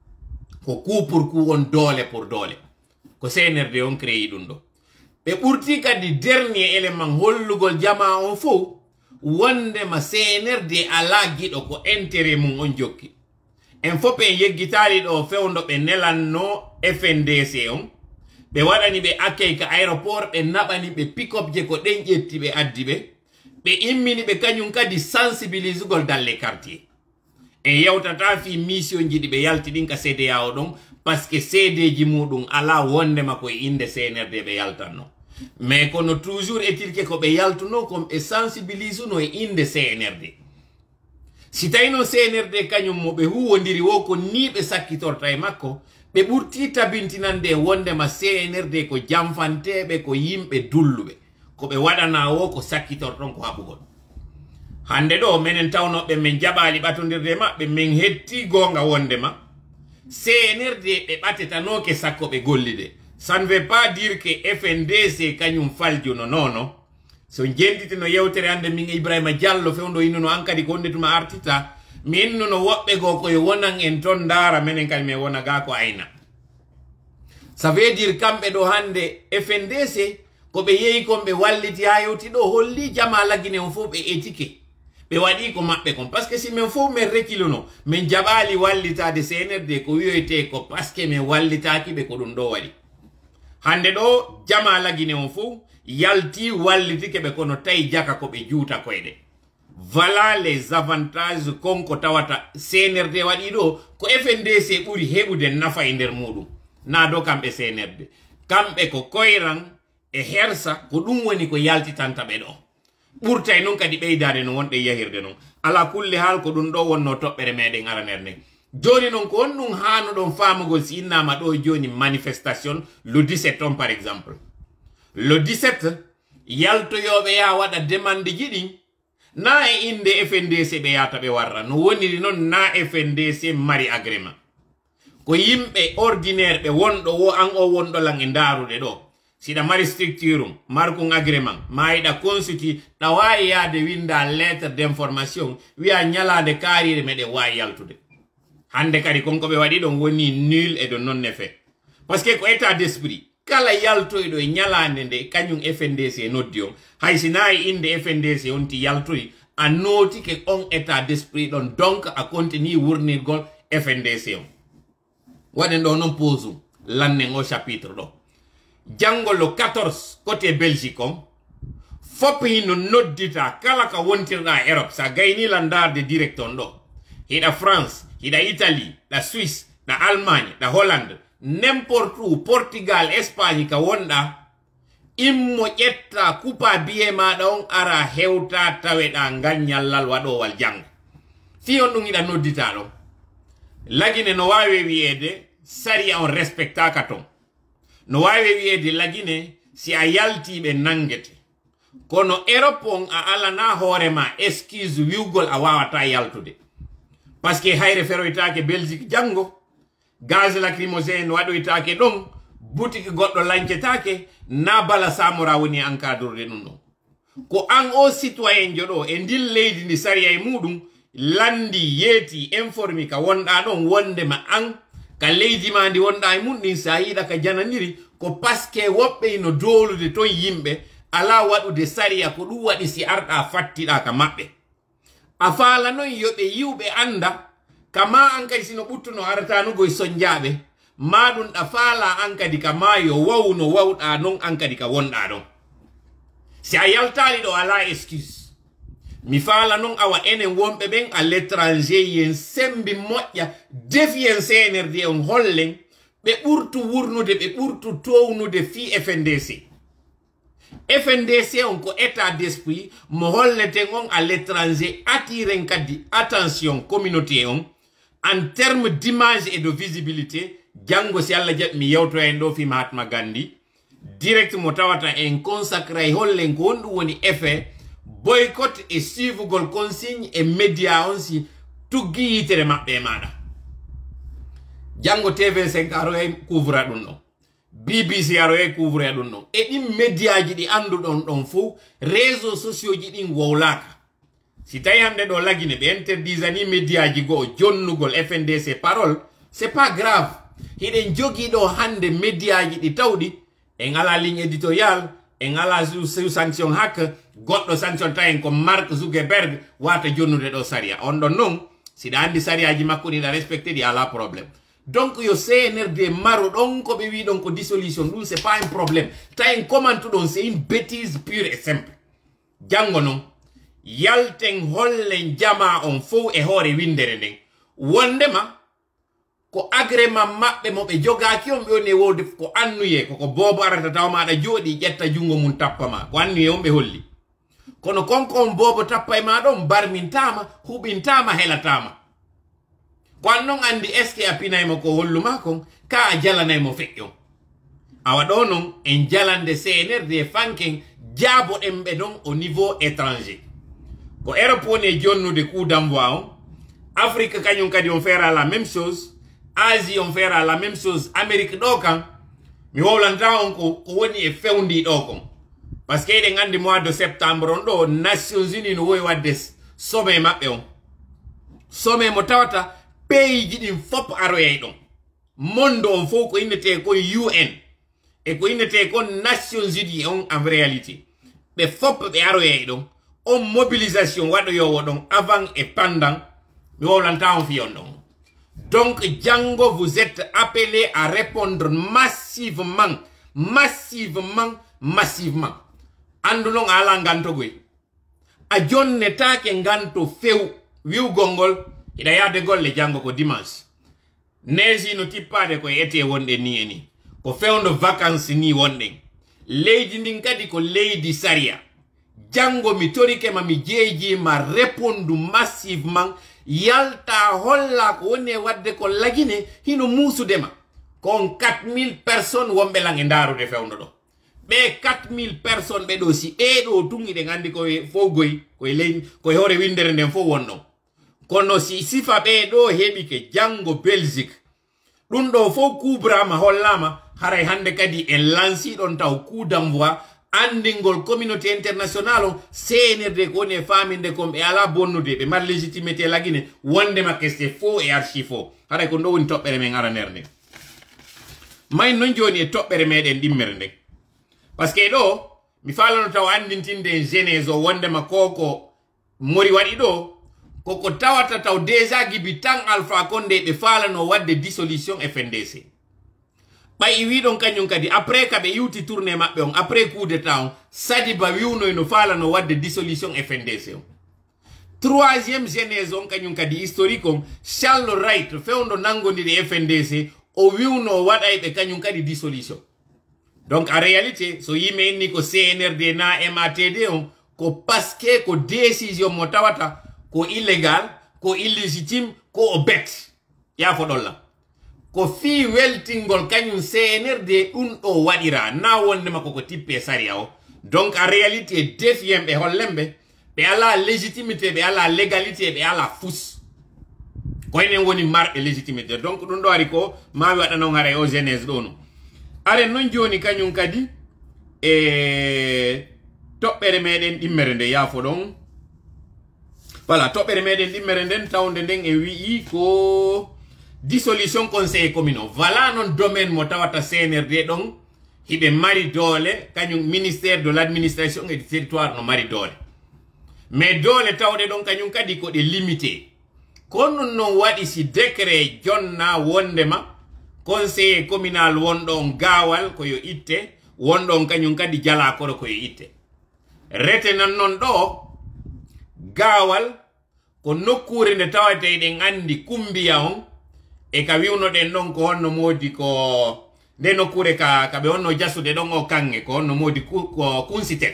ko coup pour coup on doole pour doole ko CNRD on créé ɗum ɗo ɓe ɓurti kadi dernier élément hollugol jama on fof wondema CNRD ala giɗo ko intérêt mum on jokki en fof ɓe yeggitali ɗo fewdo ɓe nelanno FNDC on ɓe waɗani ɓe accueil ka aéroport ɓe naɓani ɓe pick-up je ko ɗen ƴetti ɓe addi ɓe immini ɓe kañum kadi sensibilisugol dans les quartiers en yewtata fi mission ji ɗi ɓe yalti ɗin ka CDA o ɗon par ce que CD ji muɗum ala wondema koye inde CNRD ɓe yaltanno mais kono toujours est-il que ko ɓe yaltuno comme ɓe sensibilisuno e inde CNRD si tawino CNRD kañum mo ɓe huwodiri wo ko ni ɓe sakkitorta e makko ɓe ɓurti tabintinande wondema CNRD ko jamfanteɓe ko yimɓe dulluɓe ko ɓe waɗana wo ko sakkitorton ko haɓugol hande ɗo minen tawnoɓe min jaɓali ɓatodirde maɓɓe min hetti gonga wondema CNRD ɓe ɓatetanoke sakko ɓe gollide ça ne veut pas dire que FNDC kañum faljuno nono so jenditino yewtere hande min Ibrahima Diallo fewdo innuno an kadi ko wondetuma artita mi innuno woɓɓe go koye wonan en ton dara minen kadi min wona ga ko ayna ça veut dire kamɓe ɗo hande FNDC ko ɓe yeehi kon ɓe walliti ha yewti ɗo holli jama laggine on fof ɓe éthique ɓe waɗi ko maɓɓe kon par ce que si min fof min rekiluno min jaɓali wallitade CNRD ko wiyoyte ko par ce que min wallitaki ɓe ko ɗum ɗo waɗi hande ɗo jama laggine on fof yalti wallitike ɓe kono tawi jaka ko ɓe juuta koyɗe voilà les avantages konko tawata CNRD waɗi ɗo ko FNDC ɓuri heɓude nafa e nder muɗum na do kamɓe CNRD kamɓe ko koyran e hersa ko ɗum woni ko yaltitanta ɓe ɗo ɓurtay noon kadi ɓeydade no wonɗe yahirde noon ala kulle haal ko ɗum ɗo wonno toɓɓere meɗen araner nde joni noon ko on ɗum hanuɗon famugol si innama ɗo joni manifestation le 17 on par exemple le 17 yaltoyoɓe ya waɗa demande ji ɗin na e inde FNDC ɓe yata ɓe warra no woniri noon na FNDC mari agrément ko yimɓe ordinaire ɓe wonɗo wo an o wonɗo lan e daruɗe ɗo siɗa mari structure um markun agrément ma yiɗa constitue ɗa wawi yaade winda lettre d'information wiya ñalade kaarire meɗen wawi yaltude hande kadi konko ɓe waɗi ɗon woni nul et de non effet par ce que ko état d'esprit kala yaltoyɗo e ñalande nde kañum FNDC noddi on hay si nayi inde FNDC on ti yaltoyi a noti ke on état d'esprit don donc a continue wurnirgol FNDC on waden do non pose lannen o chapitre do jango le 14 côté Belgique on fopi no noddita kala ka wontirda Europe sa gayni landar de directon do hida France hida Italie la Suisse la Allemagne la Hollande n'importe où Portugal Espagne ka wonda immo ƴetta kupa biye maɗa on ara hewta taweɗa nganyallal waɗowal jang fi on ɗum iɗa noddita ɗon lagine no wawi wiyede saria on respectaka ton no wawi wiyede lagine si a yaltiɓe nangete kono Europe on a alana hoorema excuse wiwgol a wawata yaltude parce que hayre feroytake Belgique jango gaz lacrymogène waɗoytake ɗon boutique goɗɗo lancetake na bala samora woni encadrede ɗum ɗon ko an o citoyen joɗo e ndin leydi ndi sariya e muɗum landi yeeti informi ka wonɗa ɗon wondema an ka leydi ma ndi wonɗa e mum ɗin sa yiɗa ka jananiri ko paske woɓɓe no dolude ton yimɓe ala waɗude sariya ko ɗum waɗi si arɗa fattiɗa ka maɓɓe a faala noon yoɓe yiwɓe anda kama an kadi sino ɓuttuno aratanugoye soñjaɓe ma ɗum ɗa faala an kadi ka ma yo waw no wawɗa non an kadi ka wonɗa ɗon si a yaltali ɗo ala excuse mi faala non awa enen wonɓe ɓen à l'étranger yen sembi moƴƴa defiyen CNRD on hollen ɓe ɓurtu wurnude ɓe ɓurtu townude fi FNDC FNDC on ko état d'esprit mo holleten on à l'étranger attiren kadi attention communauté on en termes d'image et de visibilité jango si Allah jaɓi mi yewto en ɗo fi Mahatma Gandhi direct mo tawata en consacré hollen ko wonɗum woni effet boycott et suivugol consigne et média on si tuggi yitere maɓɓe maɗa jango TV5 aroye couvra ɗum ɗon BBC aroye couvra ɗum ɗon e ɗin média ji ɗi anduɗon ɗon fo réseaux sociaux ji ɗin wowlaka si tawi hande ɗo lagine ɓe interdisani média ji goo jonnugol FNDC parole c'est pas grave hiɗen jogi ɗo hande média ji ɗi tawɗi en ala ligne éditorial en ala sous sanction hak goɗɗo sanction tawen ko Mark Zuckerberg wata jonnude ɗo saria on ɗon noon siɗa andi sariyaji makko ɗiɗa respecté ɗi ala probléme donc yo CNRD maro ɗon ko ɓe wi ɗon ko dissolution ɗum c'est pas un problème tawen commentuɗon c'est une bêtise pure et simple jango noon yalten hollen jama on fof e hoore windere nden wondema ko agrément maɓɓe mo ɓe jogaki on ɓe woni e wowde ko annuye koko bobo arata taw maɗa jooɗi ƴetta jungo mum tappa ma ko annuye on ɓe holli kono konko on bobo tappa e ma ɗon barmintama huɓintama helatama ko an noon andi est ce que a pinaymo ko holluma kon ka a jalanaymo feƴƴon awa ɗo noon en jalande CNRD fanken jaaboɗen ɓe ɗon au niveau étranger ko Europe woni e jonnude coup d'envoi on Afrique kañum kadi on fera la même chose Asie on fera la même chose Amérique ɗo kan mi wowlanta on ko woni e fewndi ɗo kon par ce que eɗen andi mois de septembre on ɗo Nations Unies no wowi wadde sommet maɓɓe on sommet mo tawata pays ji ɗin fop aroyay ɗon monde on fof ko innete kon UN e ko innete kon Nations Unies on en réalité ɓe fop ɓe aroyay ɗon on mobilisation waɗoyowo ɗon avant et pendant mi wowlanta on fiyon ɗon donc jango vous êtes appelés à répondre massivement andu non ala gantogoy a jonnetake ganto few wiwgol ngol ida yade golle jango ko dimanche neji no tippade ko ete wonde ni eni ko fewndo vacances ni wonde leydi ndin kadi ko leydi saria jango mi torike ma mi jeeji ma répondu massivement yalta holla ko woni wadde ko lagine hino musudema kon 4000 personnes wombe lange ndarude fewndo do be 4000 personnes be do si e do tungi de ngandi ko fogoy ko leydi ko hore windere nden fo wonno kono si sifa be do hebi ke jango Belgique dum do fo kubrama hollama haray hande kadi en lanci don taw coup d'envoi andingol communauté internationale CNRD ko ne faminde kom e ala bonnude be mar légitimité lagine wonde makke c'est faux et archi faux haray ko ndo woni tobbere men ara nerne may non joni e tobbere meden dimmere ndek parce que do mi falano taw andintinde genèse o wonde ma koko mori waɗi ɗo koko tawata taw déjà gibi tan Alpha Condé ɓe falano wadde dissolution FNDC ɓay wiɗon kañum kadi après ka ɓe iwti tourné maɓɓe on après coup d'état on Sadiba wiwnoyno falano wadde dissolution FNDC on troisiéme genèse on kañum kadi historique on Charles Wright fewndo nangodiri FNDC o wiwno waɗayɓe kañum kadi dissolution donc en réalité so yimɓe inni ko CNRD na MATD on ko paske ko décision mo tawata ko illégal ko illégitime ko o bet yafo ɗolla ko fi weltingol kañum CNRD ɗum ɗo waɗira na wondema koko tippe saria o donc en réalité defiyem ɓe hollemɓe ɓe ala légitimité ɓe ala légalité ɓe ala fous koynen woni marɓe légitimité donc ɗum ɗo ari ko mami waɗanon haray o genèse ɗo no are non joni kañum kadi e toɓɓere meɗen ɗimmere nde yaafo ɗon voilà toɓɓere meɗen ɗimmere nden tawde nden e wi'i ko dissolution conseil communal voilà non domaine mo tawata CNRD ɗon hiɓe mari doole kañum ministère de l'administration et du territoire no mari doole mais doole tawɗe ɗon kañum kadi ko ɗe limité kono non waɗi si décret jonna wondema conseiller communal wonɗon gawal koyo itte wonɗon kañum kadi jala koro koyo itte retenan non ɗo gawal ko nokkure nde tawate ɗen andi kumbiya on e ka wiwnoɗen ɗon ko honno modi ko nde nokkure kaɓe honno jasude ɗon o kange ko honno modi ko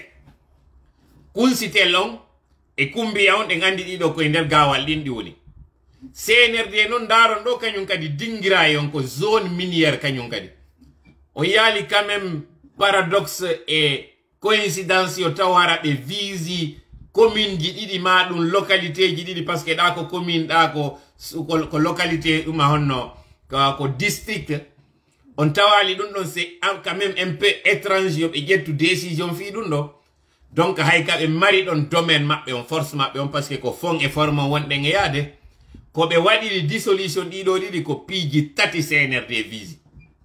kunsitel on e kumbiya on ɗen andi ɗiɗo koye nder gawal ɗin ɗi woni CNRD non daron ɗo kañum kadi dingira on ko zone minière kañum kadi o yaali quand même paradoxe e coïncidence yo taw hara ɓe visi commune ji ɗiɗi ma ɗum localité ji ɗiɗi par ce que ɗa ko commune ɗa ko localité ɗuma honno ko district on tawali ɗum ɗon c'est quand même un peu étrange yo ɓe ƴettu décision fi ɗum ɗo donc hay ka ɓe mari ɗon domaine maɓɓe on force maɓɓe on par ce que ko fond et forme wonɗen e yaade ko ɓe waɗiri dissolution ɗiɗo ɗiɗi ko piiji tati CNRD visi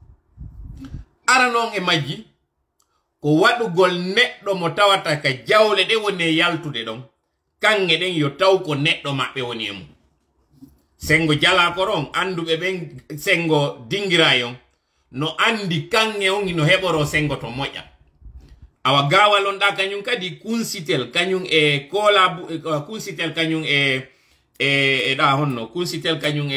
aranon e majji ko waɗugol neɗɗo mo tawata ka jawle ɗe woni e yaltude ɗon kange ɗen yo taw ko neɗɗo maɓɓe woni e mum sengo jalakoron anduɓe ɓen sengo dingirayon no andi kange on no heɓoro sengo to moƴƴa awa gawal on ɗa kañum kadi kunsitel kañum e kola kunsitel kañum e ɗa honno kunsitel kañum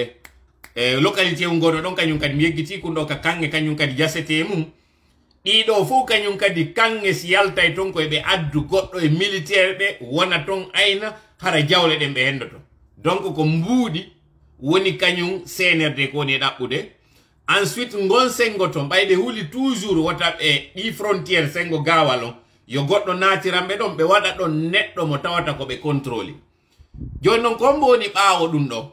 e localité ngono ɗon kañum kadi mi yeggiti kunɗo ka kange kañum kadi jasete mum ɗiɗo fof kañum kadi kange si yaltay ton koye ɓe addu goɗɗo e militaire ɓe wona ton ayna hara jawle ɗen ɓe hendo ton donc ko mbuuɗi woni kañum CNRD ko woni e ɗaɓɓude ensuite ngon sengo ton ɓayɓe huuli toujours wota ɓe ɗi frontiére sengo gawal on yo goɗɗo natiranɓe ɗon ɓe waɗa ɗon neɗɗo mo tawata ko ɓe contrôle joni noon kombo woni ɓaawo ɗum ɗo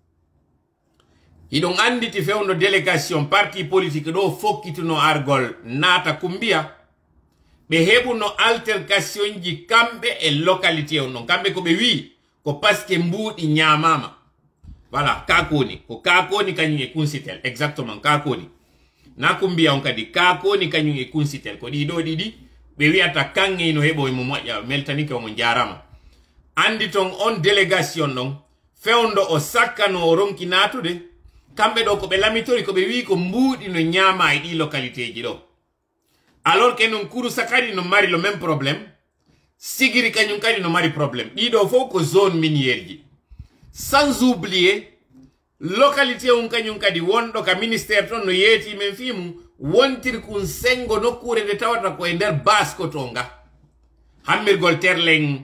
hiɗon anditi fewno délégation parti politique ɗo fokkituno argol naata kumbiya ɓe heɓuno altercation ji kamɓe e localité on ɗon kamɓe ko ɓe wi ko paske mbuuɗi ñamama voilà kakoni ko kakoni kañum e kunsitel exactement kakoni na kumbiya on kadi kakoni kañum e kunsitel ko ɗiɗo ɗiɗi ɓe wiyata kange no heɓo mo moƴƴa meltanike omo jarama andi ton on délégation ɗon fewndo o sakkano o ronki natude kamɓe ɗo ko ɓe lamitori ko ɓe wi ko mbuuɗi no ñaama e ɗi localité ji ɗo alors que non Kouroussa kadi no mari le même problème Sigiri kañum kadi no mari problème ɗiɗo fof ko zone minière ji sans oublier localité on kañum kadi wonɗo ka ministère ton no yeeti men fimu wontir kun sengo nokkure nde tawata ko e nder basko to nga hammirgol terlen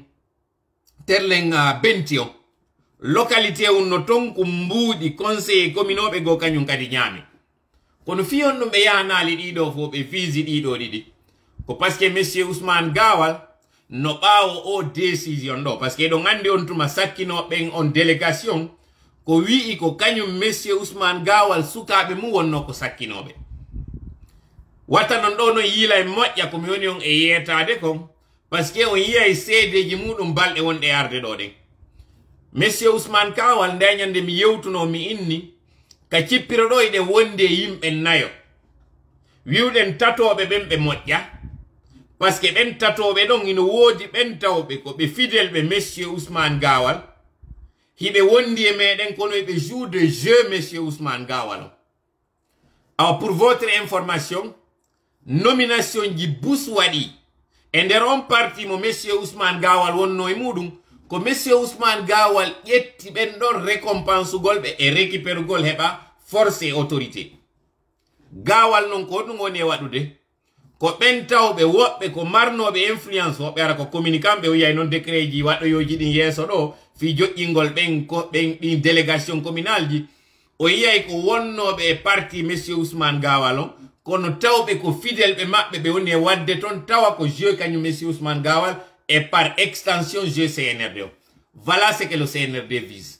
benti on localité on no ton ko mbuuɗi conseiller communoɓe go kañum kadi ñaami kono fiyon ɗum ɓe yahanali ɗiɗo fo ɓe visi ɗiɗo ɗiɗi ko par ce que monsieur Ousmane Gawal no ɓaawo o décision ɗo par ce que ɗon andi on tuma sakkinoɓen on délégation ko wi'i ko kañum monsieur Ousmane Gawal sukaɓe mum wonno ko sakkinoɓe watta non ɗo no yiila e moƴƴa komi woni on e yeetade kon par ce que on yiyay seedeji muɗum balɗe wonɗe arde ɗo ɗen monsieur Ousmane Gawal ndeñande mi yewtuno mi inni ka cippiro ɗo eɗe wonde yimɓe nayo wiwɗen tatoɓe ɓen ɓe moƴƴa parce que ben tatoɓe ɗon ina woodi ben tawɓe ko ɓe fidèle ɓe monsieur Ousmane Gawal hiɓe wondi e meɗen kono ɓe joue de jeu monsieur Ousmane Gawal. Alors pour votre information, nomination ji Bush waɗi e nder on parti mo monsieur Ousmane Gawal wonno e muɗum ko monsieur Ousmane Gawal ƴetti ɓen ɗon récompense gol ɓe e récupére gol heɓa force et autorité. Gawal non ko ɗum woni e waɗude ko ɓen tawɓe woɓɓe ko marnoɓe influence woɓɓe ara ko communicant ɓe wiyay noon décret ji waɗoyoji ɗin yeeso ɗo fi joƴƴingol ɓen ɗin délégation communal ji o yiyay ko wonnoɓe e parti monsieur Ousmane Gawal on kono tawɓe ko fidèle ɓe maɓɓe ɓe woni e wadde toon tawa ko jeu kañum monsieur Ousmane Gawal et par extension jeu CNRD o. Voilà ce que le CNRD vise.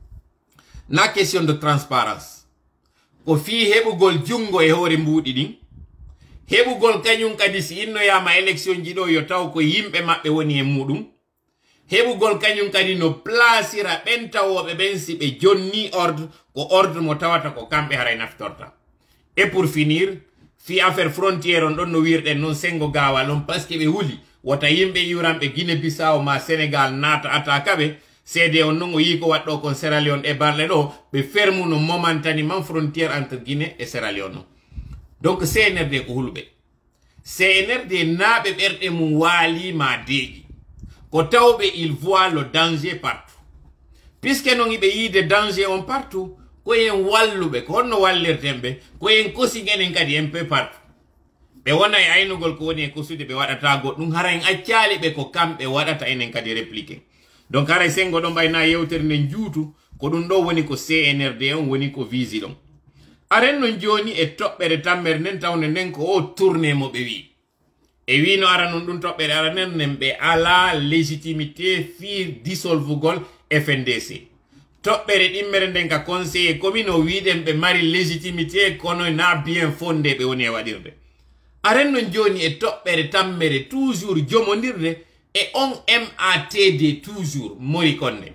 Na question de transparence ko fi heɓugol jungo e hoore mbuuɗi ɗin heɓugol kañum kadi si innoyama élection ji ɗo yo taw ko yimɓe maɓɓe woni e muɗum heɓugol kañum kadi no placira ɓen tawoɓe ɓen si ɓe jonni ordre ko ordre mo tawata ko kamɓe haray naftorta. Et pour finir fi affaire frontière on ɗon no wirɗen noon Sengo Gawal on par ce que ɓe huli wota yimɓe iwranɓe Guinée Bissau ma Sénégal naata ataka ɓe seede on non o yi ko waɗɗo kon Sierra Leone e Barle ɗo ɓe fermuno momentanément frontière entre Guinée et Sierra Leone. Donc CNRD ko hulɓe CNRD naaɓe ɓerɗe mum waali ma deeƴi ko tawɓe il voit le danger partout puisque non iɓe yiide danger on partout ko en walluɓe ko honno wallirten ɓe ko en kosi enen kadi un peu partout ɓe wona e aynugol ko woni e kosude ɓe waɗata goɗɗum hara en accali ɓe ko kamɓe waɗata enen kadi répliqué. Donc haray Sengo ɗon ɓayna yewtere nden juutu ko ɗum ɗo woni ko CNRD on woni ko visi ɗon. Aren non joni e toɓɓere tammere nden tawne nden ko o tourné mo ɓe wi e wi no ara non ɗum toɓɓere ara nen nen ɓe ala légitimité fi dissolvugol FNDC. Toɓɓere ɗimmere nden ka conseiller commune o wiɗen ɓe mari légitimité kono na bien fondé ɓe woni e waɗirde. Aren non joni e toɓɓere tammere toujours jomodirde e on MATD toujours Mori Konde.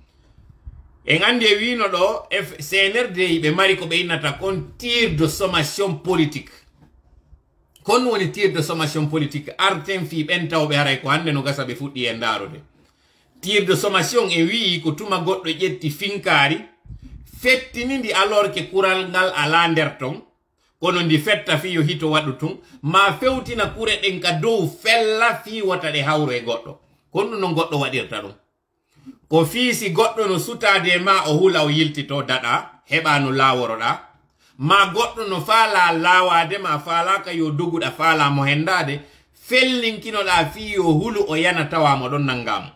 En andi e wino ɗo CNRD ɓe mari ko ɓe innata kon tir de sommation politique. Kon woni tir de sommation politique arten fi ɓen tawɓe haray ko hande no gasa ɓe fuɗɗi e ndarude. Tir de sommation e wii ko tuma goɗɗo ƴetti finkari fettinindi alors que kural ngal ala nder ton kono ndi fetta fi yo hito waɗu tun ma fewtina kure ɗen ka dow fella fi wata ɗe hawro e goɗɗo kon ɗum no goɗɗo waɗirta ɗum ko fiisi goɗɗo no sutade ma o hula o yiltito daɗa heɓa no laworoɗa ma goɗɗo no faala lawade ma falaka yo doguɗa faala mo hendade fellinkinoɗa fi yo hulu o yana tawamo ɗon nangamo.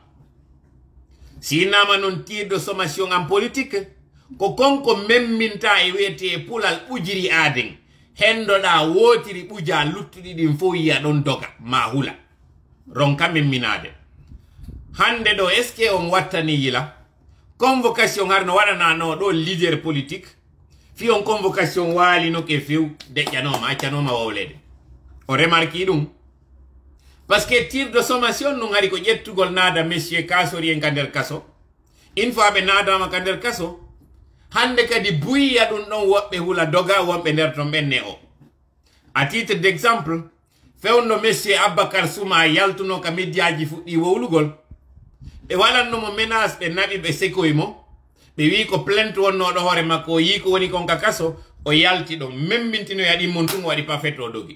Sinama non tir de sommation en politique ko konko memminta e wiyete e pulal ɓujiri aden hendoɗa wotiri ɓuja luttuɗi ɗin fo yiya ɗon doga ma hula ronka memminade. Hande ɗo est ce que on wattani yila convocation harno waɗanano ɗo leader politique fi on convocation walino ke few deƴƴanoma accanoma wawlede o remarque ɗum parce que tir de sommation non hari ko ƴettugol naada monsieur kasori en ka nder kaso une fois ɓe naadama ka nder kaso hande kadi buyiya ɗum ɗon woɓɓe hula doga wonɓe nder ton ɓenne o. À titre d'exemple fewno monsieur Abakar Souma yaltuno ka médiaji fuɗɗi wowlugol ɓe waɗannomo menace ɓe naɓi ɓe sekoye mo ɓe wi ko plainte wonnoɗo hoore makko o yi ko woni kon ka kaso o yalti ɗon membintino yaɗimmon tun waɗi pafet o dogi.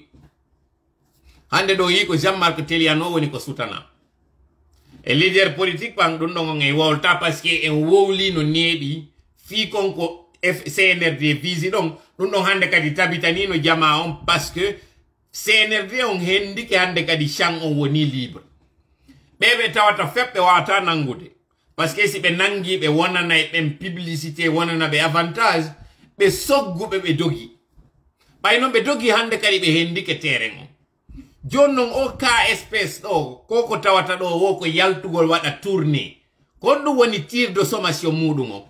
Hande ɗo yi ko Jean-Marc Teliano woni ko sutana e leader politique ɓan ɗum ɗon on e wowlta par ce que en wowli no neeɓi fi konko CNRD visi ɗon ɗum ɗon hande kadi tabitanino jama on parce que CNRD on hendike hande kadi champ on woni libre ɓeɓe tawata feɓɓe wawata nangude par ce que si ɓe nangi ɓe wonana e ɓen publicité wonana ɓe avantage ɓe sogguɓe ɓe dogi ɓayno ɓe dogi hande kadi ɓe hendike terrain on joni non o ka espèce ɗo koko tawata ɗo wo ko yaltugol waɗa tourné kon ɗum woni tir de sommation muɗum o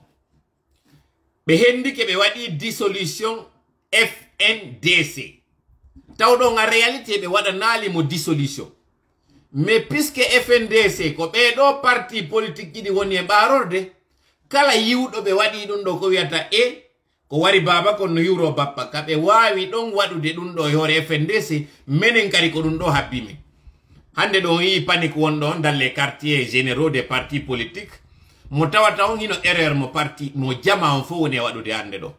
ɓe hendike ɓe waɗi dissolution FNDC tawɗon a réalité ɓe waɗanalimo dissolution mais puisque FNDC ko ɓeɗo parti politique ɗiɗi woni e ɓarorde kala yiwɗo ɓe waɗi ɗum ɗo ko wiyata e ko wari baba kon no yuro bappa kaɓe wawi ɗon waɗude ɗum ɗo e hoore FNDC menen kadi ko ɗum ɗo habbime hande ɗon yi panique wonɗon dans les quartiers généraux des partis politiques mo tawata on hino erreur mo parti mo jama on fo woni waɗude hande ɗo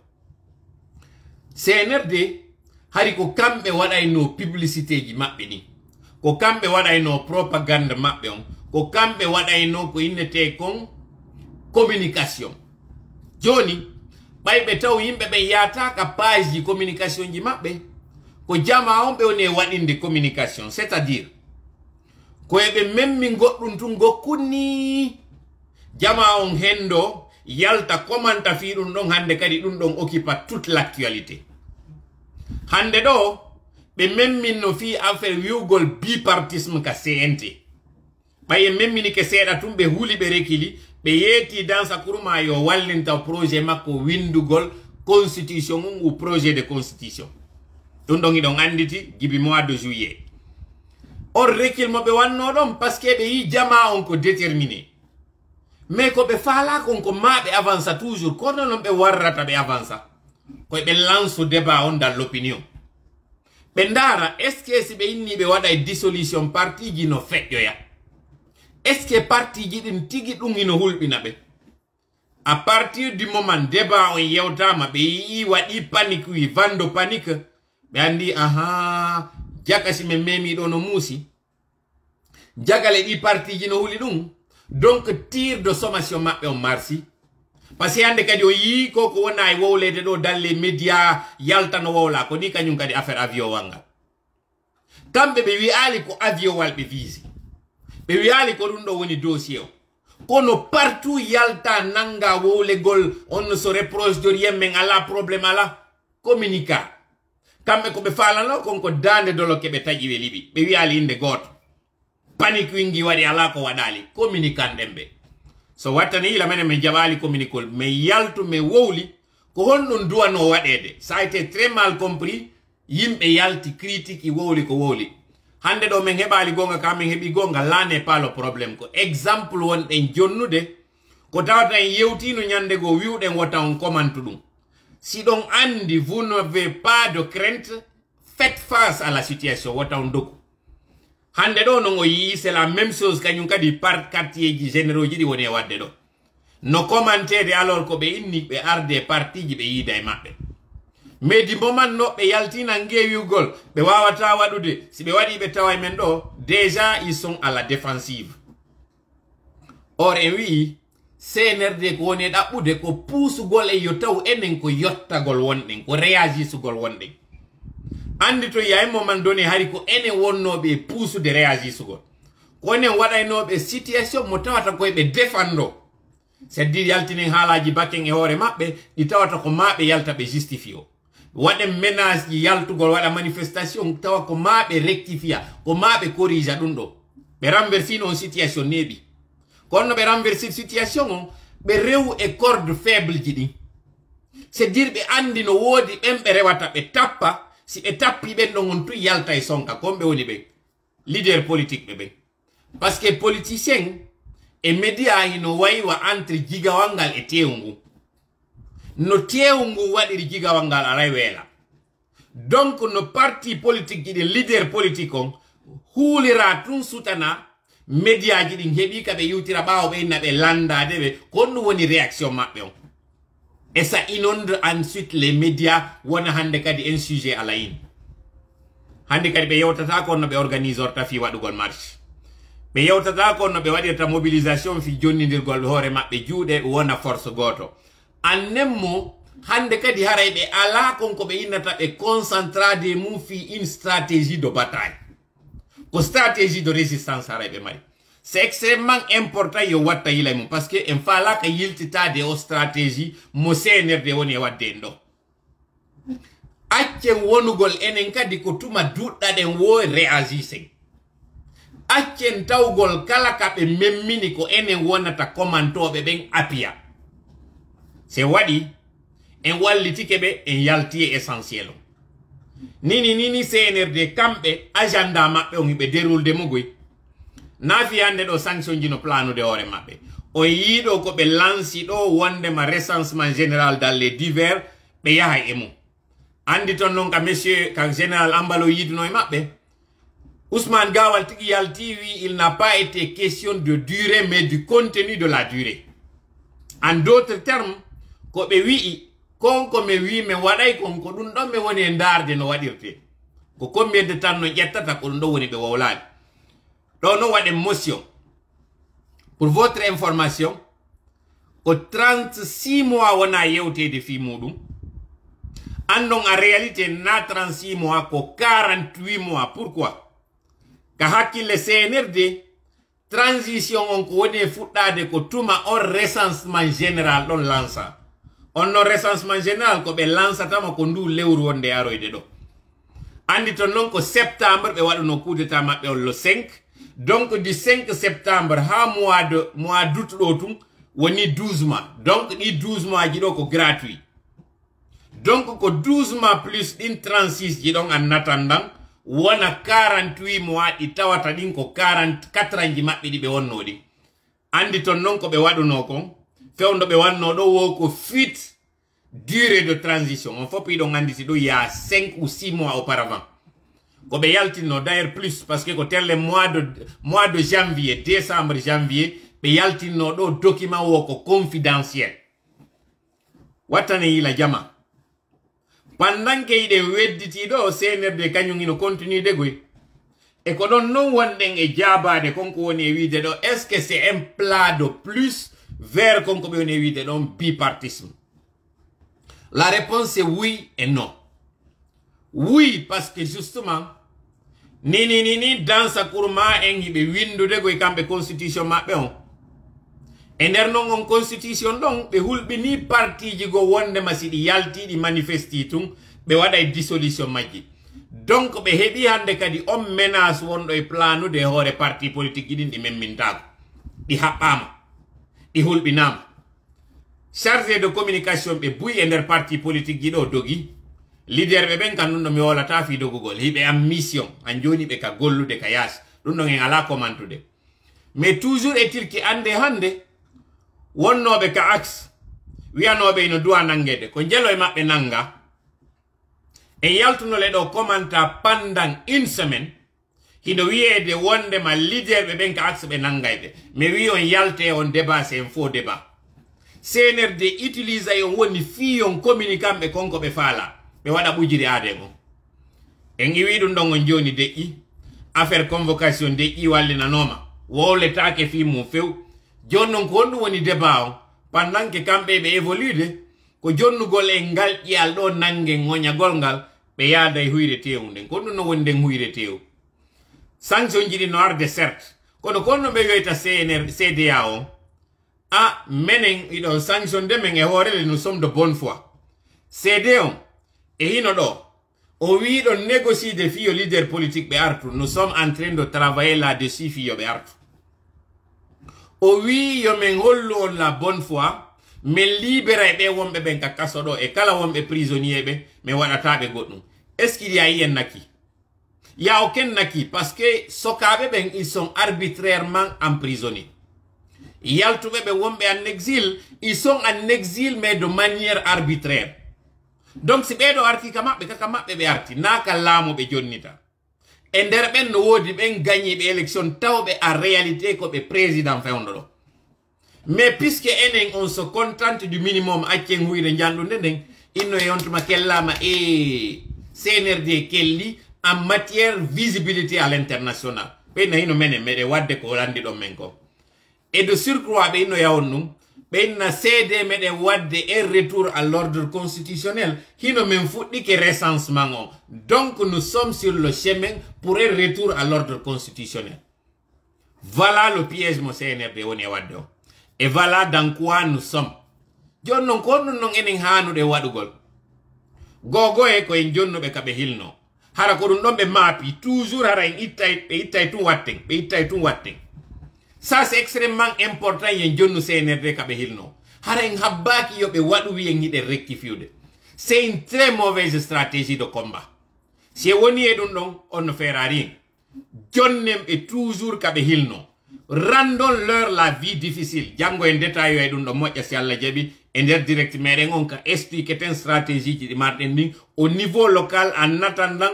CNRD hari ko kamɓe waɗayno publicité ji maɓɓe ni ko kamɓe waɗayno propagande maɓɓe on ko kamɓe waɗayno ko innete kon communication joni ɓayɓe taw yimɓe ɓe yataka page ji communication ji maɓɓe ko jama on ɓe woni waɗinde communication c'est à dire ko eɓe memmi goɗɗum tun gokkuni jama on hendo yalta komanta fi ɗum ɗon hande kadi ɗum ɗon occupa toute l'actualité hande ɗo ɓe memminno fi affaire wiwgol bipartisme ka CNT ɓaye memmini ke seeɗa tum ɓe huuli ɓe rekili ɓe yeeti dansa kurma yo wallinta projet makko windugol constitution ou projet de constitution ɗum ɗon iɗon anditi gibi mois de juillet on rekil mo ɓe wanno ɗon parce que ɓe yi jama on ko déterminé mais ko ɓe faala kon ko ma ɓe avança toujours kono noon ɓe warrata ɓe avança koye ɓe lance débat on dans l'opinion ɓe ndaara est ce que si ɓe inni ɓe waɗa e dissolution parti ji no feƴƴoya est ce que parti ji ɗin tigi ɗum ino hulɓina ɓe à partir du moment débat on yewtama ɓe yii waɗi panique wi vando panique ɓe andi aha jaka si min memi ɗo no muusi jagale ɗi parti ji no huli ɗum donc tire de sommation maɓɓe on marsi par ce que hande kadi o yii koko wona e wowlede ɗo dalle média yalta no wowla ko ni kañum kadi affaire avion walngal kamɓe ɓe wiyali ko avion wal ɓe visi ɓe wiyali ko ɗum ɗo woni dossier o kono partout yalta nanga wowlegol on ne se reproche de rien men ala probléme ala communica kamɓe ko ɓe falano konko dande dolo keɓe taƴi ɓe liɓi ɓe wiyali inde goto panique wingi waɗi ala ko waɗali communican ɗen ɓe so wattani ila menen min jaɓali communicol mais yaltu mais wowli ko honɗum duwano waɗede ça a été très mal compris yimɓe yalti critique i wowli ko wowli hande ɗo min heɓali gonga ka min heeɓi gonga là n'est pas le problème ko exemple wonɗen jonnude ko tawata en yewtino ñande go wiwɗen wota on commente ɗum si ɗon andi vous n'avez pas de crainte faites face à la situation wota on dogu hande ɗo non o yii c'est la même chose kañum kadi par quartier ji généraux ji ɗi woni e wadde ɗo no commentede alors ko ɓe inni ɓe arde parti ji ɓe yiida e maɓɓe mais di moment no ɓe yaltina ngewiwgol ɓe wawata waɗude si ɓe waɗi ɓe tawa men ɗo déjà ils sont à la défensive or en wii CNRD ko woni ɗaɓɓude ko puusugol e yo taw enen ko yottagol wonɗen ko réagisugol wonɗen andi to yayi moment donné hari ko enen wonnoɓe puusude réagisugol ko enen waɗaynoɓe situation mo tawata koye ɓe défendo c'est à dire yaltinen haalaji bakken e hoore maɓɓe ɗi tawata ko maɓe yalta ɓe justifie o waɗen ménage ji yaltugol waɗa manifestation tawa ko maɓe rectifia ko maɓe corrige ɗum ɗo ɓe renversino on situation neeɓi kono ɓe renversi situation on ɓe rew e corde faible ji ɗin c'est à dire ɓe andi no woodi ɓen ɓe rewata ɓe tappa si ɓe tappi ɓen ɗon on tun yalta e sonka kon ɓe woni ɓe leader politique ɓe ɓen par ce que politicien e média hino waywa entre jigawal ngal e tewu ngu no tewu ngu waɗiri jigawal ngal aray weela donc no parti politique ji ɗi leader politique on huulira tun sutana média ji ɗin heeɓi ka ɓe yiwtira ɓaawo ɓe inna ɓe landade ɓe kon ɗum woni réaction maɓɓe on et ça inonde ensuite les médias wona hande kadi un sujet à la in hande kadi ɓe yewtata kon no ɓe organise orta fi waɗugol marche ɓe yewtata kon no ɓe waɗirta mobilisation fi jonnidirgol hoore maɓɓe juuɗe wona force goto annemmo hande kadi haray ɓe ala kon ko ɓe innata ɓe concentrade mum fi une stratégie de bataille ko stratégie de résistance haray ɓe mari c'est extrêmement important yo watta yilay mum parce que en falaka yiltitade o stratégie mo CNRD woni e wadde en ɗo accen wonugol enen kadi ko tuma duɗɗaɗen wo réagisen accen tawgol kala ka ɓe memmini ko enen wonata commantoɓe ɓen appiya c'est waɗi en wallitike ɓe en yalti e essentiel o nini CNRD kamɓe agenda maɓɓe on hiɓe déroulde mugoy naafi hande ɗo sanction ji no planude hoore maɓɓe o yiiɗo ko ɓe lanci ɗo wondema recensement général dans les divers ɓe yaha e mum andi ton noon ka monsieur ka général ambalo yiiduno e maɓɓe Ousmane Gawal tigi yalti wi il n'a pas été question de durée mais du contenu de la durée. En d'autres termes, ko be wi konko me wi me waday konko dun do me woni ndarde no wadirte. Ko combien de temps no jettata ko dun do woni be wawlaade. Do no wade motion. Pour votre information, au 36 mois wona yewte de fi mudum. Andon en réalité na 36 mois ko 48 mois. Pourquoi? Ka hakkille CNRD transition on ko woni fuddade ko tuma on recensement général don lança. On no recensement général ko be lança tama ko ndu lewru wonde aroyde do. Andi ton non ko septembre be waduno coup d'état mabbe le 5. Donc du 5 septembre ha mois d'août do tum woni 12 mois. Donc di 12 mois ji do ko gratuit. Donc ko 12 mois plus din 36 ji don en attendant wona 48 mois di tawata din ko 44 anji mabbe di be wonno di. Andi ton non ko be waduno ko fewndo be wanno do wo ko fit durée de transition. On faut puis donc andi si do ya 5 ou 6 mois auparavant. Ko be yaltino d'ailleurs plus parce que ko tel le mois de janvier, décembre, janvier be yaltino do document wo ko confidentiel. Watane yi la jama. Pendant que ide wedditi do CNRD kanyum ino continue de goy. Et ko don non wanden e jabade konko woni wide do est-ce que c'est un plat de plus vers konko be woni wide do bipartisme? La réponse est oui et non. Oui parce que justement ni dans sa kurma en hibe windu de goy kambe constitution mabbe on. E nder non on constitution don be hulbi ni parti ji go wonde masidi yalti di manifesti tum be wada dissolution majji. Donc be hebi hande kadi on menace wondo e planu de hore parti politique din di memmintago. Di haɓama. Di hulbinama. Chargé de communication be buy e nder parti politique ji do dogi. Leader be ben kan non mi wala ta fi dogugol. Hibe am mission an joni be ka gollude ka yas. Dun non en ala komantude. Mais toujours est-il ki ande hande wonnobe ka axe wianobe ino duwa nangede ko jelo e mabbe nanga e yaltuno le do commenta pendant une semaine hido wiede wonde ma leader be ben ka axe be nangayde mais wi on yalte on débat c'est un faux débat. CNRD utilise yon woni fi on communicant be konko be fala be wada bujiri adego en wi dum don on joni de i affaire convocation de i wallina noma wole take fi mo few. Jonnon ko wondu woni débat on pendant que kambe be évolude ko jonnugol e ngal ƴiyal do nangue ngoñagol ngal be yaada e huyre tewnde ko no wonde huyre tew sanction jidi no arde certes kono konno be yoyta CDA o a menen ido sanction de men e horele nous sommes de bonne foi CDA e hino do o wi do négocier de fio leader politique be artu nous sommes en train de travailler là-dessus fio be artu. O wi yo men hollo la bonne foi men libéra be wombe ben ka kaso do e kala wombe prisonnier be me wadata be goddum. Est-ce qu'il y a yen naki? Il y a aucun naki parce que sokabe ben ils sont arbitrairement emprisonnés. Yaltube be wombe en exil, ils sont en exil mais de manière arbitraire. Donc si be do arti kama be arti naka lamo be jonnita. E nder ben no wodi ben gagné be élection tawbe en réalité ko be président fewndo. Mais puisque enen on se contente du minimum accen huyde jandunde den inno yontuma kellama e CNRD kelli en matière visibilité à l'international. Be na hino menen mede wadde ko landi do men ko. Et de surcroît be inno yawonnum be na CD mede wadde un retour à l'ordre constitutionnel hino men fuddi ke recensement on. Donc nous sommes sur le chemin pour un retour à l'ordre constitutionnel. Voilà le piège mon CNRD woni wadde. Et voilà dans quoi nous sommes. Jonnon ko non enen hanude wadugol. Gogo e ko en jonno be kabe hilno. Hara ko dum don be mapi toujours hara en ittay tun watten. Ça c'est extrêmement important yen jonno CNRD kabe hilno. Hara en habbaki yo be wadu wi en yide rectifiude. C'est une très mauvaise stratégie de combat. Si woni e dum don on ne fera rien. Jonnem est toujours kabe hilno. Rendons-leur la vie difficile. Django en détail et dum do moƴƴa si Allah jabi et der direct meden on ka expliquer une stratégie qui marden ni au niveau local en attendant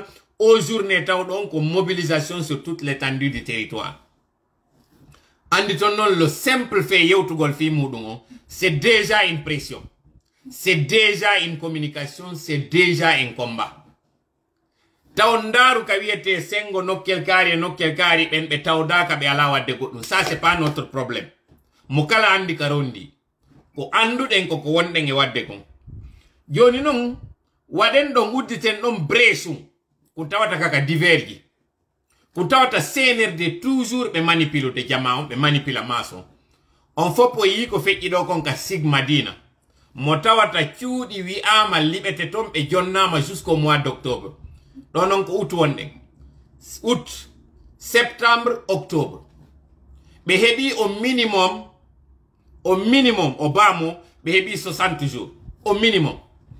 aux journées taw donc mobilisation sur toute l'étendue du territoire. Andi ton non le simple fait yewtugol fi mudum c'est déjà une pression. C'est déjà une communication, c'est déjà un combat. Taondaru kawiete sengo nokkel kari ben be tawdaka be ala wadde goddum. Ça c'est pas notre problème. Mukala andi karondi. Ko anduden ko wonden e wadde kon. Joni non waden don udditen don bresum. Ko tawata kaka divergi. Ko tawata CNRD toujours be manipule de jamaon be manipula maso. On faut po yi ko fekki do kon ka sigma dina. Motawata ciudi wi ama libete tom be jonnama jusqu'au mois d'octobre. Donc août wonde. Août, septembre, octobre. Be hebi au minimum au bamo be hebi 60 jours au minimum.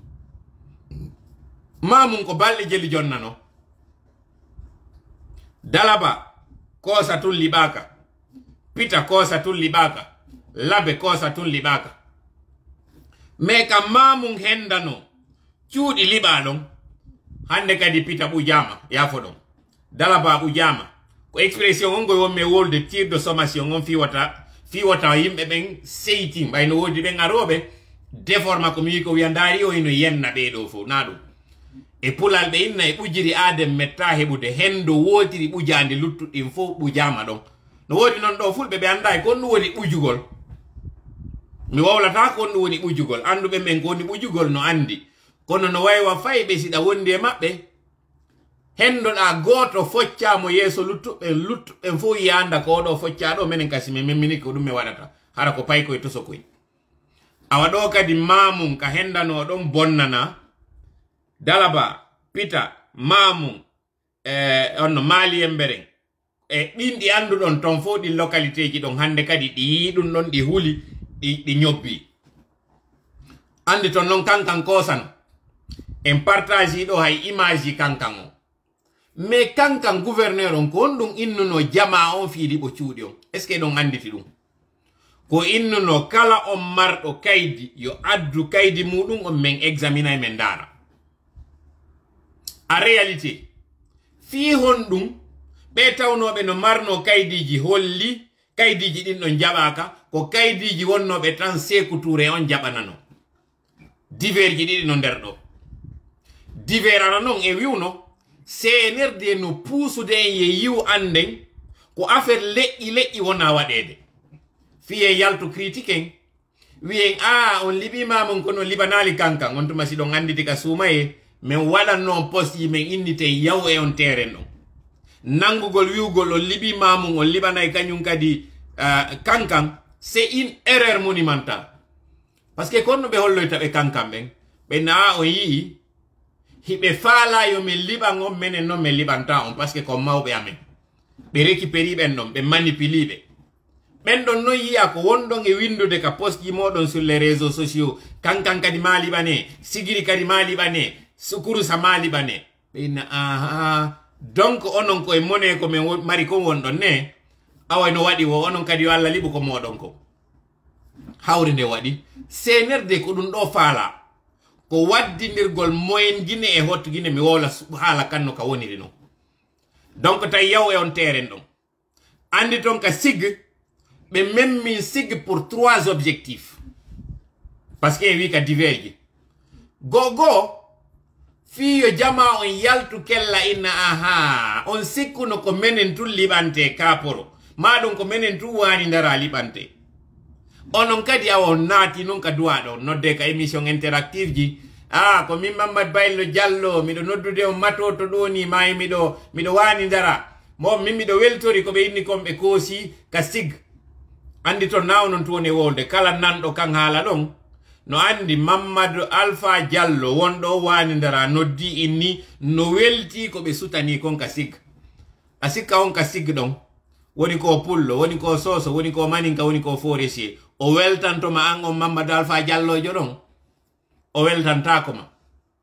Mamun ko balle jeli jonnano. Dalaba kosa tul libaka. Pita kosa tul libaka. Labe kosa tul libaka. Meka mamun hendano ciudi libalon hande kadi pita bujama yafodon dalaba bujama ko expression on go womme wolde tir de sommation on fi wata yimbe ben seyti bayno wodi ben arobe deforma ko mi ko wiandari o ino yenna be do fo nadu e pulal be inna e bujiri adem metta hebude hendo wotiri bujande luttudin fo bujama don no wodi non do fulbe be anda ko no woni bujugol mi wawlata ko no woni bujugol andube men ko woni bujugol no andi kono no waywa faybe sida wonde mabbe hendo da goto foccamo yeso luttu en fo yanda ko do foccado menen kasime memmini ko dum me wadata hara ko pay ko to sokoy awa do kadi mamum ka hendano don bonnana dalaba pita mamum on mali emberen e bindi andu don ton fo di localité ji don hande kadi di dum don di huli di nyobbi andi ton non kankan kosan en partage do hay image kankan mais kankan gouverneur on ko dum innuno jama on fiidi bo ciudi on est ce que don anditi dum ko innuno kala on mardo kaydi yo addu kaydi mudum on men examiner men dara a réalité fi hondum be tawnobe no marno kaydiji holli kaydiji din don jabaka ko kaydiji wonnobe tan sekuture on jabanano diverji didi no derdo diverana non e wiuno CNRD no puusude ye yiw anden ko affaire le'i wona wadede fiye yalto critiquen wien on libi mamon kono libanali kankan on tuma si don anditi ka sumaye men wala non posti men indite yaw e on terrain non nangugol wiugol on libi mamon on libanay kanyum kadi kankan c'est une erreur monumentale parce que kono be holloyta be kankan ben na o yi hibe fala yo me liban on menen non me libanta on parce que comme mawbe amen be récupéri ben non be manipuli ben don no yi ko wondon e windude ka post yi modon sur les réseaux sociaux kankan kadi mali bane sigiri kadi mali bane sukuru sa mali bane ben donc onon ko e monnaie ko men mari ko wondon ne awa no wadi wo onon kadi walla libu ko modon ko hawri nde wadi CNRD ko dun do fala ko waddinirgol moyen gine e hottu gine mi wola hala kanno ka woniri no donc tay yaw e on terrain don andi ton ka sig be memmi sig pour 3 objectifs parce que wi ka diverge gogo fiyo jama on yaltu kella inna on sikkuno ko menen tul libante kaporo madon ko menen tu wani ndara libante onon kadi awon naati non ka duado nodde ka émission interactive ji ko min Mamadou Baylo Diallo mido noddude on matoto doni may mido wani ndara mo min mido weltori ko be inni kombe kosi ka sig andi to naw non to woni wolde kala nando kan hala don no andi Mamadou Alpha Diallo wondo wani ndara noddi inni no welti ko be sutani kon ka sig asika on ka sig don woni ko pullo woni ko soso woni ko maninka woni ko foresi o weltanto ma an on Mamadou Alpha Diallo jodon o weltanta ma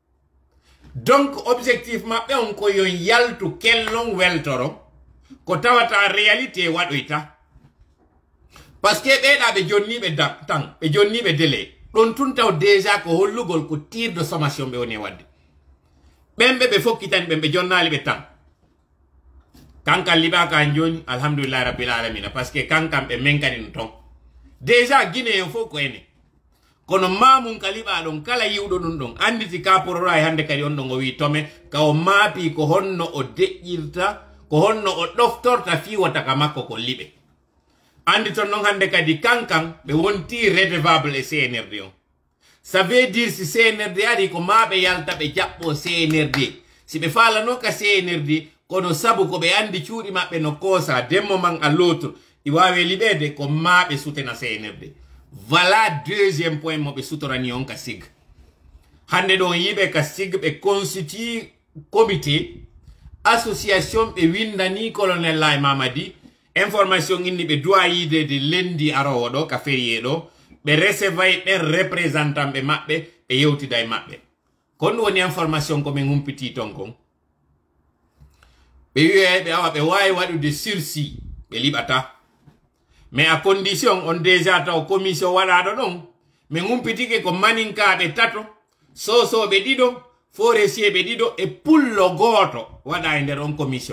donc objectif mabbe on ko yon yaltu kellon weltoro ko tawata réalité wadoita parce que be jonni be tan be jonni be délai don tun taw déjà ko hollugol ko tir de sommation be woni wadde bembe be fokkitan bembe jonnali be tan kankan liba kan joni alhamdulillah rabbil alamin parce que kankan be menkani ton déjà guinée fo ko ene kono mamun kaliba don kala yiwdo dun don anditi ka porora hande kadi on don o wi tome ka o maapi ko honno o de'irta ko honno o doftorta fi wata ka makko ko libe andi ton non hande kadi kankan be wonti redevable e CNRD on ça veut dire si CNRD ari ko maabe yalta be jabbo CNRD si be fala no ka CNRD kono sabu ko be andi ciudi mabbe no kosa demmo man à l'autre i wawe libede ko maabe soutena CNRD. Voilà deuxième point mo be soutorani on ka sig hande don yibe ka sig be constitue comité association be windani colonel Lai Mamadi information inni be doa yide de lundi aro do ka ferié do be recevay be représentant be mabbe be yewti day mabbe kon woni information ko men humpiti ton kon be wi'e be awa be wawi wadude sursis be libata mais à condition on déjà taw commission wala don mais ngumpitike ko maninka be tato so be dido forestier be dido e pullo goto wada e nder on commission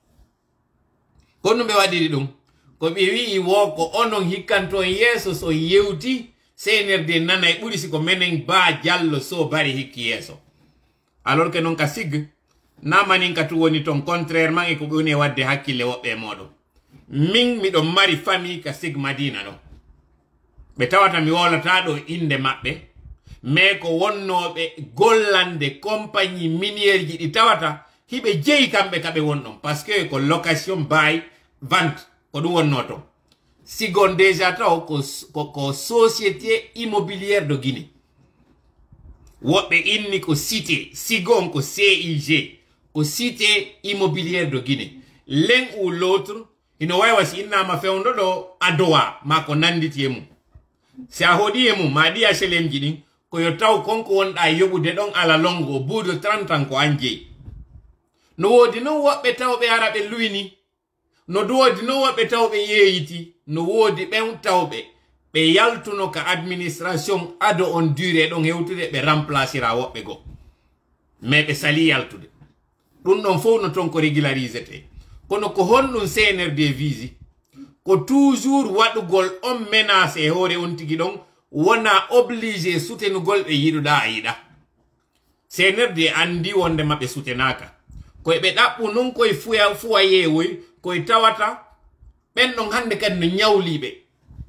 kono be wadiri dum ko be wi wo ko onon hikkanto yeso so yewti CNRD nana e buri siko menen ba jallo so bari hikki yeso alors que non ka sig na maninka tu woni ton contrairement e ko boni wadde hakkille wobbe modo min mi don mari famille ka sig Madina no be tawata mi wolata do inde mabbe me ko wonnobe gollande compagnie minière ji di tawata hibe jeyi kambe kabe wonnon parce que ko location buy vente ko dum wonnoto sigon déjà taw ko société immobilière de Guinée wobe inni ko cité sigon ko CIG ko cité immobilière de Guinée l'un ou l'autre ino waywa si inna ma fewndo do adowa mako nanditi emu si a hodi emu madi a selem jini ko yo taw konko wonda yobude don ala longo buudo 30 ans ko anje no wodi no wobbe tawbe arabe luini no wodi no wobbe tawbe yeyiti no wodi ben tawbe be yaltuno ka administration ado on durée don hewtude be remplacera wobbe go mais be sali yaltude dun don fo no ton ko régularisé kono ko honnun CNRD visi ko toujours wadugol on menace e hore on tigi don wona obligé soutenugol be yiduda ayida CNRD andi wonde mabbe soutenaka ko be dabbu non koy fuwa yewoy koy tawata ben non hande kad no nyawlibe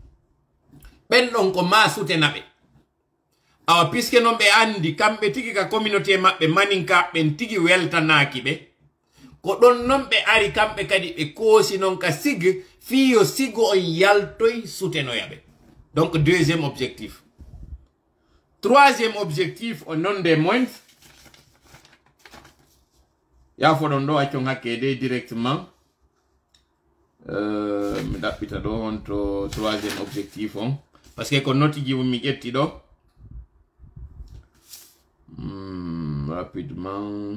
ben non ko ma soutenabe awa puisque non be andi kambe tigi ka communauté mabbe maninka ben tigi weltanaki be ko don non be ari kambe kadi be kosi non ka sig fiyo sigo on yaltoy souteno yabe donc deuxième objectif. Troisième objectif au nom des moindres ya fodondo a chonga kede directement me dapita do onto troisième objectif on parce que ko noti jiwu mi jetti do rapidement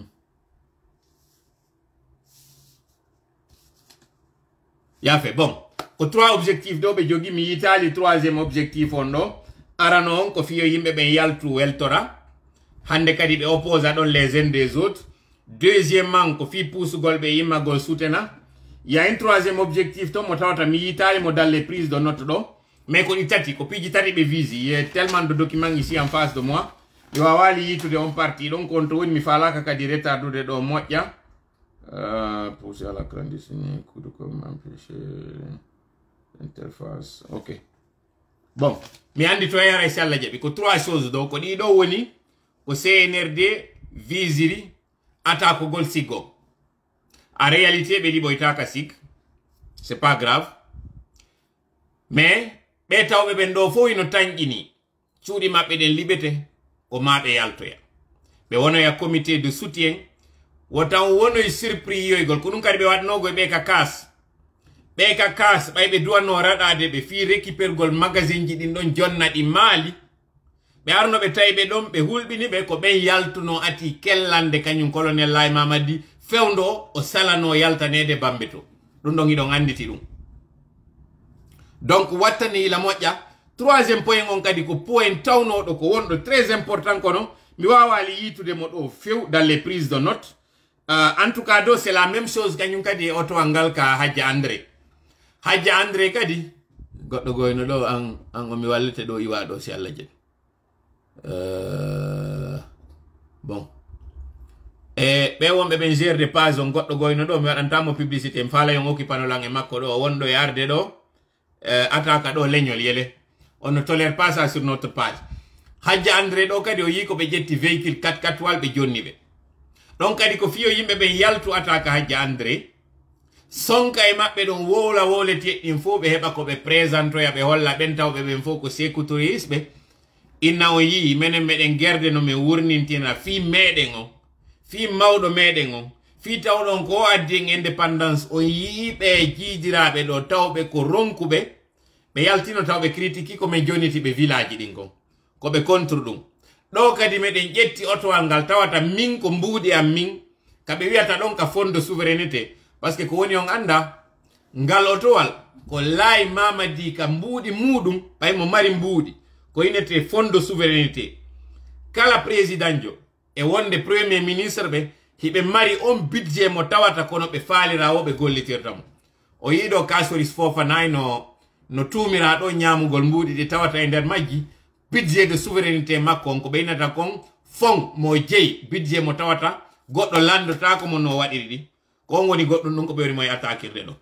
ya fait bon ko trois objectifs do be jogi mi yitali troisième objectif on do arano on ko fiyo yimbe ben yaltu weltora hande kadi be opposa don les uns des autres. Deuxièmement ko fi pousse golbe yimma gol soutena. Il y a un troisième objectif to motawata mi yitali mo dans les prises de note do mais ko itati ko piji tati be visi il y a tellement de documents ici en face de moi yo wali yitude on parti donc on to woni mi falaka kadi retardude do moƴƴa pousser à la clandestine coup de com empêcher interface ok bon mi andi to yara inshallah jabi ko trois choses do ko di do woni ko CNRD visiri attaque gol sigo en réalité be di boyta sig c'est pas grave mais be tawbe ben do fo ino tangini ciudi mabbe den libete ko mabe yaltoya be wono ya comité de soutien wotan wono surpris yoygol ko dum kadi be wadno go be ka kas bay be duwanno radade be fi récupérgol magazine ji din don jonna di mali be arno be taybe dom be hulbini be ko ben yaltuno ati kellande kanyum colonel Lai Mamadi fewndo o salano yaltanede bambeto dum don idon anditi dum donc watani la moƴƴa. Troisième point on kadi ko point tawno do ko wondo très important kono mi wawali yitude mo do few dans les prises de notes. En tout cas do c'est la même chose kanyum kadi auto angal ka Hadja André kadi goddo goyno do an mi wallete do iwa do si Allah jeni bon be wonbe ben gère de page on goddo goyno do mi wadantamo publicité mi fala yon occupano langue makko do wondo yarde do ataka do leñol yele on ne tolère pas ça sur notre page. Hadja André do kadi o yi ko be jetti véhicule 4x4 walbe jonni be donc kadi ko fiyo yimbe be yaltu ataka Hadja André sonka e mabbe don wola wolete din fo be heba ko be présento ya be holla ben tawbe ben fo ko sécurité be inna o yi menen meden gerde no me wurnintina fi meden o fi mawdo meden o fi tawdon ko addi indépendance o yi be jidirabe do tawbe ko ronkube be yaltino tawbe critique ko me joniti be village din ko be contre dum do kadi meden jetti otowal ngal tawata min ko mbudi am min kabe wiata don ka fond de souveraineté parce que ko woni on anda ngal otowal ko lay mamadi ka mbudi mudum pay mo mari mbudi ko inete fond de souveraineté kala président jo e wonde premier ministre be hibe mari on budget mo tawata kono be faalira wo be gollitirtam o yido kasoris Fofana no tumira do nyamugol mbudi de tawata e nder majji budget de souveraineté makko ko beynata kon fond mo jeyi budget mo tawata goddo landota ko mo no wadiri di ko woni goddo dum ko be woni moy attaquer do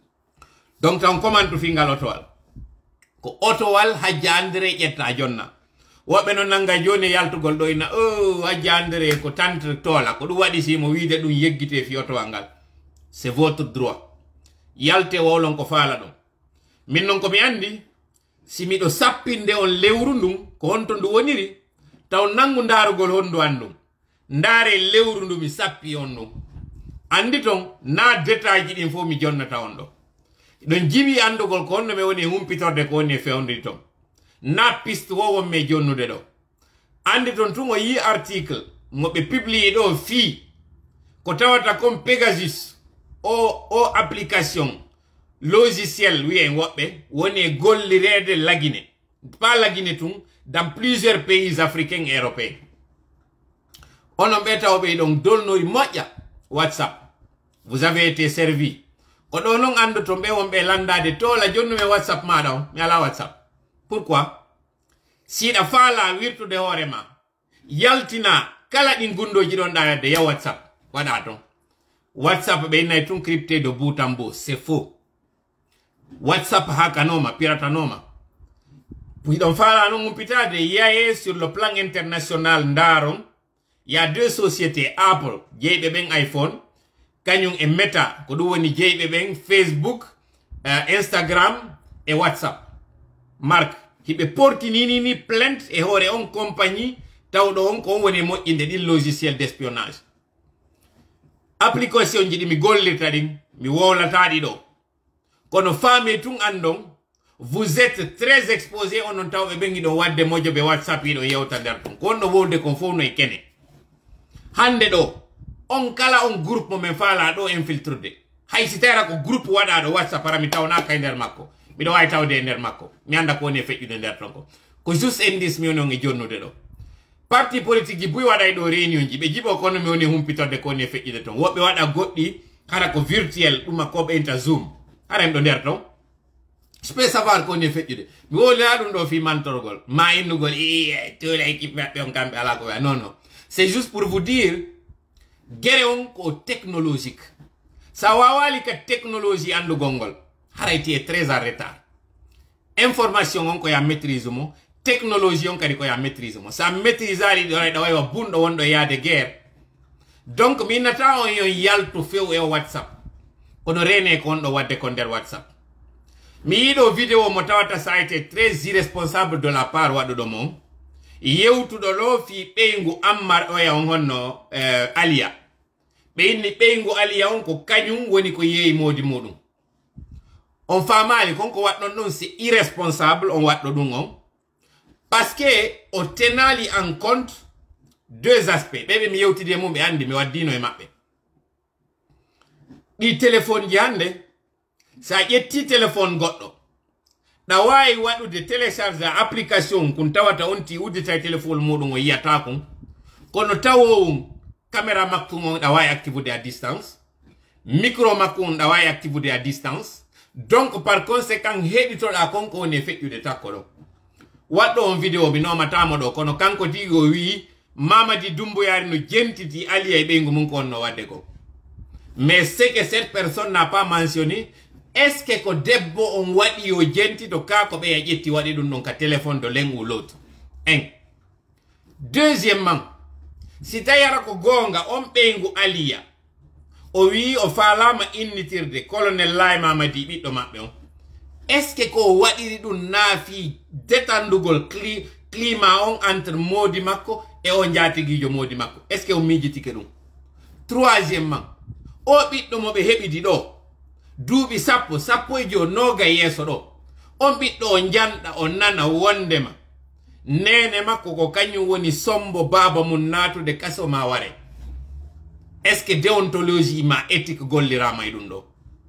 donc tan comment fi ngal otowal ko otowal Hadja André ƴetta jonna woɓe no nanga joni yaltugol ɗo ina Hadja André ko tante tola ko ɗum waɗi simo wiide ɗum yeggite fi otowal ngal c'est votre droit yalte wowlon ko faala ɗum min non ko mi andi si miɗo sappinde on lewru ndum ko honto ndu woniri taw nangu ndarugol hondu andum ndare lewru ndu mi sappi on ɗum andi ton na détail ji ɗin fof mi jonnata on ɗo ɗon jiwi andugol ko honno mi woni humpitorde ko woni fewndiri ton na piste wowon me jonnude ɗo andi ton tun o yi article mo ɓe publie ɗo fii ko tawata comme Pegasus o application logiciel wiyen woɓɓe woni gollirede lagine pas lagine tun dans plusieurs pays africains et européens onon ɓe tawɓe ɗon dolnori moƴƴa WhatsApp vous avez été servi ko ɗo non andu to ɓe wonɓe landade tola jonnume WhatsApp maɗa o mi ala WhatsApp pourquoi siɗa faala wirtude hoore ma yaltina kala ɗin gundoji ɗon ɗayadde ya WhatsApp waɗa ton WhatsApp ɓe innayi tun crypté de bout en bout c'est faux WhatsApp hakanoma piratanoma puiɗon faala non umpitade yaye sur le plan international ndaron il y a deux sociétés Apple jeyɓe ɓen iPhone kañum e Meta ko ɗum woni jeyɓe ɓen Facebook Instagram et WhatsApp marque hiɓe portinini ni plainte e hoore on compagnie tawɗo on ko on woni moƴƴinde ɗin logiciel d'espionnage application ji ɗi mi gollirta ɗin mi wowlataɗi ɗo kono faami tun andon vous êtes très exposé onon tawɓe ɓen giɗon wadde mojoɓe WhatsApp yiɗo yewta nder tun ko on ɗo wolde kon fof no e kene hande ɗo on kala on groupe mo min faala ɗo infiltrude hay si tawra ko groupe waɗaɗo WhatsApp ara mi tawnaka e nder makko miɗo wawi tawde e nder makko mi anda ko woni e feƴƴude nder ton ko juste indice mi woni on e jonnude ɗo parti politique ji buy waɗay ɗo réunion ji ɓe jiɓo kono mi woni humpitorde ko woni e feƴƴude ton woɓɓe waɗa goɗɗi hara ko virtuel ɗuma ko ɓeynta zoom hara mi ɗo nder ton je peux savoir ko woni e feƴƴude mi wolina ɗum ɗo fi mantorgol ma innugol tola équipe maɓɓe on kamɓe ala ko wiya non non c'est juste pour vous dire guere on ko technologique sa wawali ka technologie andugol ngol harayti est très en retard information on ko ya maîtrise mo technologie on kadi ko ya maîtrise mo sa maîtrise ali do rayda waywa bunɗo wonɗo yaade guerre donc mi nata on yo yaltu few e WhatsApp kono rene ko on ɗo wadde ko nder WhatsApp mi yiɗo vidéo mo tawata ça a été très irresponsable de la part waɗuɗo mo yewtuɗo ɗo fi ɓeygu Ammar oya on honno Aliya ɓe inni ɓeygu Aliya on ko kañum woni ko yeeyi modi muɗum on famali konko waɗɗon ɗon c'est irresponsable on waɗɗo ɗum on parce que o tenali en compte deux aspects ɓeɓe mi yewtidi e mum ɓe andi mi waddino e maɓɓe ɗi téléphone ji hande sa ƴetti téléphone goɗɗo ɗa wawi waɗude télécharge application kun tawata on ti uddita e téléphone muɗum o yiyata kon kono tawo caméra makko ngon da way activude à distance micro makko da way activude à distance donc par conséquent heɗitoɗa konko woni feƴƴude takko ɗo waɗɗo on vidéo bi nomatamo ɗo kono kanko digo wi Mamadi Doumbouya no jentiti Aliya e ɓeygu mum ko onno wadde ko mais c'est que cette personne n'a pas mentionné est-ce que ko debbo on waɗi yo jenti to kako ɓe a ƴetti waɗi ɗum ɗon ka téléphone de l'un ou l'autre un deuxièmement si tayara ko gonga on ɓeygu Aliya o wi o falama innitirde colonel Laye Mamadi ɓiɗɗo maɓɓe on est-ce que ko waɗiri ɗum naafi détandugol climat on entre modi makko e o jaatigijo modi makko est-ce que o mijitike ɗum troisièmement o ɓiɗɗo mo ɓe heɓidi ɗo duuɓi sappo e jo noga yeeso ɗo on ɓiɗɗo o janɗa o nana wondema nene makko ko kañum woni sombo baba mum natude kaso ma ware est-ce que déontologie ma éthique gollirama e ɗum ɗo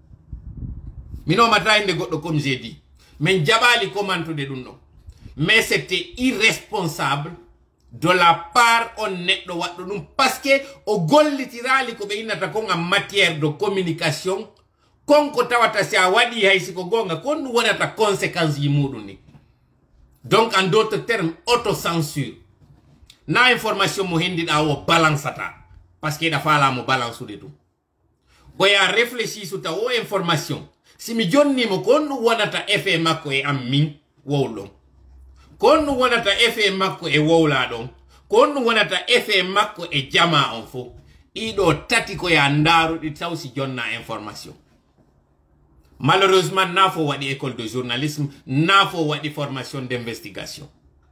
minomata inde goɗɗo comme j'ai dit min jaɓali commentude ɗum ɗo mais c'était irresponsable de la part on neɗɗo waɗɗo ɗum parce que o gollitirali ko ɓe innata kon en matière de communication konko tawata si a waɗi hay siko gonga kon ɗum wonata conséquence yi muɗum ni donc en d'autres termes autocensure na information mo hendiɗa o balançata parce que ɗa falamo balance ude ɗum o ya réfléchi so taw o information si mi jonnimo kon ɗum wonata effet makko e am min wowɗon kon ɗum wonata effet makko e wowla ɗon kon ɗum wonata effet makko e jama on fo ɗiɗo tati ko ya ndaruɗi taw si jonna information malheureusement na fo waɗi école de journalisme na fo waɗi formation d'investigation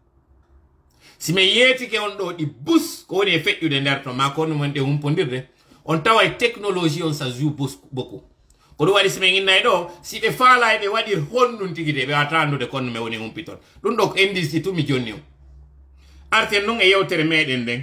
si mi yeetike on ɗo ɗi bus ko woni e feƴƴude nder to ma ko ɗum woni ɗe humpodirde on tawa e technologie on ça joue beaucoup ko ɗum waɗi si min innay ɗo si ɓe faala e ɓe waɗir honɗum tigi de ɓe wata andude konno mi woni humpiton ɗum ɗo ko indisi tumi jonni o arten noon e yewtere meɗen nden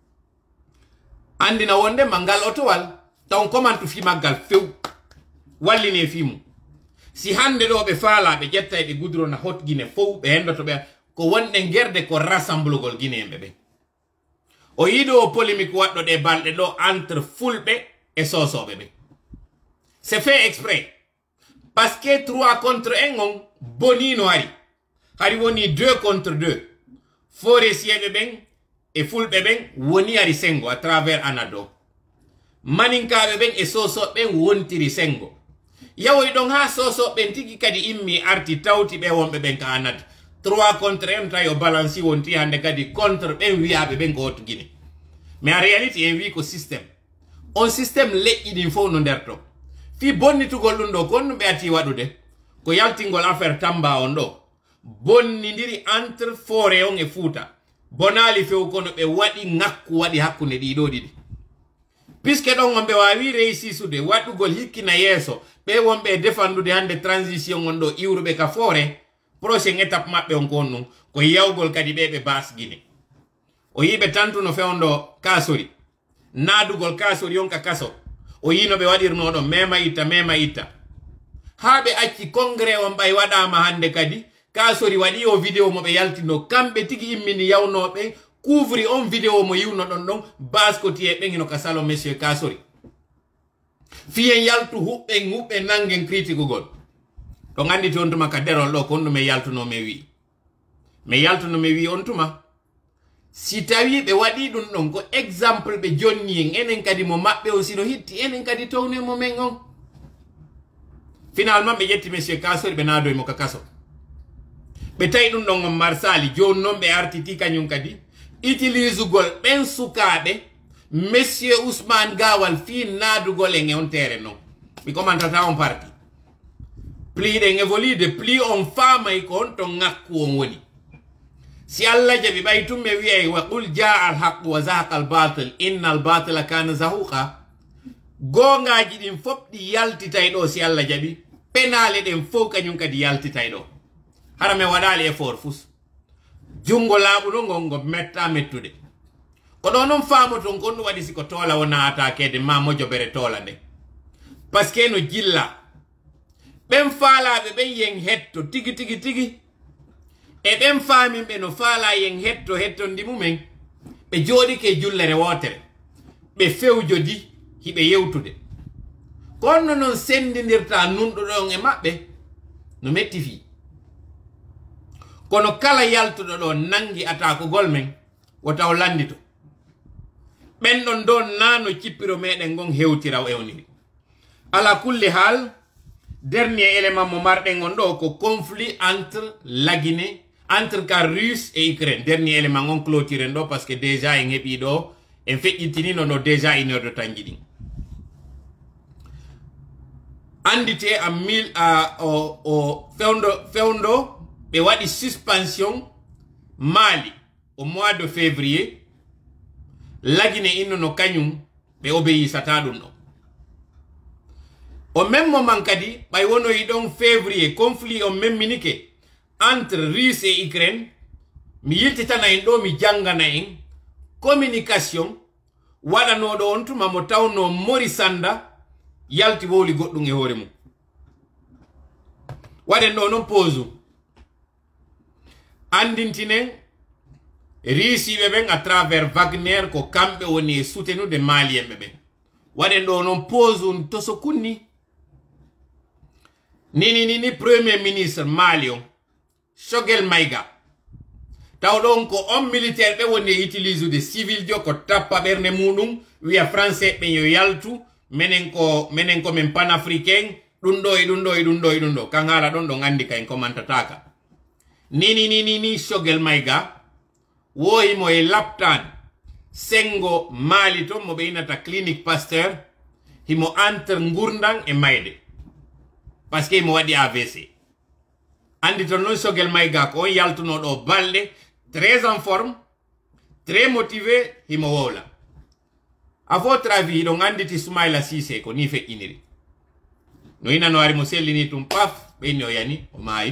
andina wonde ma ngal otowal taw commentu fimaggal few walline fimu si hande ɗo ɓe faala ɓe ƴetta ɓe gudrona hot guine fof ɓe hendoto ɓe ko wonɗe gerde ko rassemblugol guinéemɓe ɓe o yiɗo o polémique waɗɗo ɗe balɗe ɗo entre fulɓe e sosoɓe ɓe c'est fait exprès parce que 3 contre 1 on bonino hari woni 2 contre 2 forestier ɓen e fulɓe ɓen woni ari sengo à travers anado maninkaɓe ɓen e sosoɓe ɓen wontiri sengo yawoy ɗon ha sosoɓe ɓen tigi kadi immi arti tawti ɓe wonɓe ɓen ka anad 3 contre 1 tawi o balanci wonti hande kadi contre ɓen wiyaɓe ɓen ko hotto guine mais en réalité en wi ko systéme on systéme leƴƴi ɗin fof no nder to fi bonnitugol ɗum ɗo kon ɗum ɓe ati waɗude ko yaltingol affaire Tamba on ɗo bonnidiri entre forêt on e Fouta bonali few kono ɓe waɗi ngakku waɗi hakkunde ɗiɗo ɗiɗi puisque ɗon on ɓe wawi réussisude waɗugol hikkina yeeso ɓe wonɓe e defandude hande transition on ɗo iwruɓe ka forêt prochain étape maɓɓe on kon ɗum ko yawgol kadi ɓe bas guine o yiɓe tantuno fewon ɗo kasori naadugol kasori on ka kaso o yino ɓe waɗirno ɗo mema itta ha ɓe acci congrès on ɓay waɗama hande kadi kasori waɗi o vidéo mo ɓe yaltino kamɓe tigi immini yawnoɓe couvri on vidéo mo yiwno ɗon ɗon base ko tiye ɓen hino ka salon monsieur kasori fiyen yaltu huɓɓe nangen critique-gol ɗon andi to on tuma ka derol ɗo kon ɗume yaltuno me wi on tuma si tawi ɓe waɗi ɗum ɗon ko exemple ɓe jonni en enen kadi mo maɓɓe o sino hitti enen kadi townemo men on finalement ɓe ƴetti monsieur kasori ɓe naadoymo ka kaso ɓe tawi ɗum ɗon on marsali joni noon ɓe artiti kañum kadi utilisugol ɓen sukaɓe monsieur Ousmane Gawal fi naadugol en e on terrain non mi commentata on parti plus ɗen évolue de plus on famay ko on to ngakku on woni si Allah jaɓi ɓay tum ɓe wiyay wa qul jaa al haqu wa zahaqa al batil inna al batila kana zahuqa gongaji ɗin fof ɗi yaltitay ɗo si Allah jaɓi penale ɗen fof kañum kadi yaltitay ɗo hara mi waɗali effort fus jungo laaɓuɗo ngo metta mettude ko ɗo noon faamoton kon ɗum waɗi siko toola wona atakede ma mojobere toola nde par ce que no jilla ɓen faalaɓe ɓen yen hetto tigi e ɓen faaminɓe no faala yen hetto ndi mumen ɓe jooɗi ke jullere wotere ɓe fewjodi hiɓe yewtude kono non sendidirta nunɗuɗon e maɓɓe no metti fi kono kala yaltuɗo ɗo nangi atakugol men wo taw landito ɓenɗon do nano cippiro meɗen gon hewtiraw ewniri ala kulli hal dernier élément mo marɗen on ɗo ko conflit entre ka russe et ukraine dernier élément on clôturen ɗo parce que déjà en heeɓi ɗo en feƴƴintinino ɗo déjà 1 heure de temps jiɗi andite fewndo ɓe waɗi suspension Mali au mois de février lagine inno no kañum ɓe obéissata ɗum ɗo au même moment kadi ɓay wonoyi ɗon février conflit o memminike entre Russie et Ukraine mi yiltitana en ɗo mi jangana en communication waɗanoɗo on tuma mo tawno Mori Sanda yalti wowli goɗɗum e hoore mum waɗen ɗo noon pause andintinen riisiɓe ɓen à travers Wagner ko kamɓe woni e soutenude malien ɓe ɓen waɗen ɗo noon pause to so kunni ni premier ministre Mali on Choguel Maïga taw ɗon ko on militaire ɓe woni e utilise de civil jo ko tappa ɓernde muɗum wiya français ɓen yo yaltu menen ko men panafricain ɗum ɗo kan haala ɗon ɗon andi kayen commentataka ni Choguel Maïga woyimo e laptan sengo Mali to mo ɓe inata clinique Pasteur himo entre gurdan e mayde parce que himo waɗi AVC andi to non Choguel Maïga ko on yaltunoɗo balɗe très en forme très motivé himo wowla à votre avis ɗon anditi Soumaïla Cissé ko ni feƴƴiniri no inano ari mo sellini tum paf ɓeyni o yani o maayi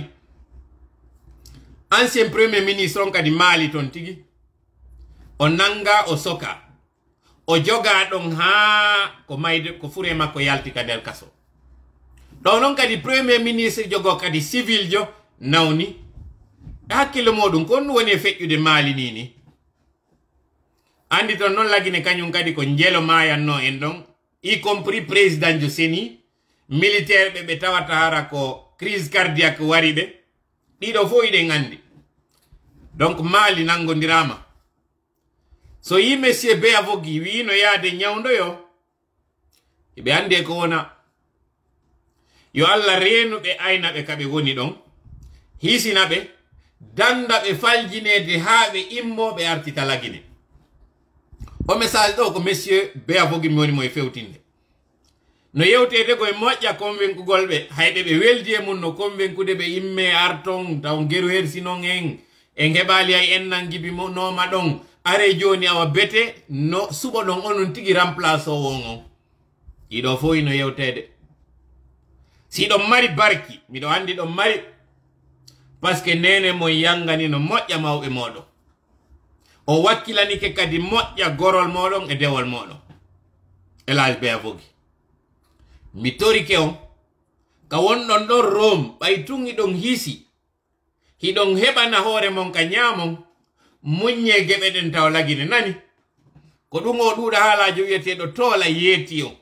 ancien premier ministre on kadi Mali ton tigi o nanga o soka o joga ɗon ha ko mayde ko fure makko yalti ka nder kaso ɗon non kadi premier ministre jogo kadi civil jo nawni hakkille moɗum kon woni e feƴƴude Mali ni andi ton non lagine kañum kadi ko jelo mayanno en ɗon y compris président jo seni militaire ɓe tawata hara ko crise cardiaque wari ɓe ɗiɗo fo iɗen andi donc Mali nangodirama so yi monsieur be avogi wi no yaade ñawdoyo ɓe ande ko wona yo Allah renuɓe aynaɓe kaɓe woni ɗon hisinaɓe dandaɓe faljinede ha ɓe immoɓe artita lagine o message ɗo ko monsieur be avogi mi woni mo e fewtinde no yewtede koye moƴƴa convaincugol ɓe hayɓe ɓe weldi e mum no convaincude ɓe imme arton taw geru hersi non en heɓali ay en nangibi noma ɗon are joni awa bete no suɓo ɗon onon tigi remplace o won on ɗiɗo fo ino yewtede si ɗon mari barki miɗo andi ɗon mari par ce que nene mon yangani no moƴƴa mawɓe moɗon o wakkilanike kadi moƴƴa gorol moɗon e dewol moɗon Elage be avogi mi torike on ka wonɗon ɗon Rome ɓay tun hiɗon hiisi hiɗon heɓana hoore mon ka ñamon muñe geɓe ɗen taw lagine nani ko ɗum o ɗuuɗa haalajo wiyeteɗo toola yeeti on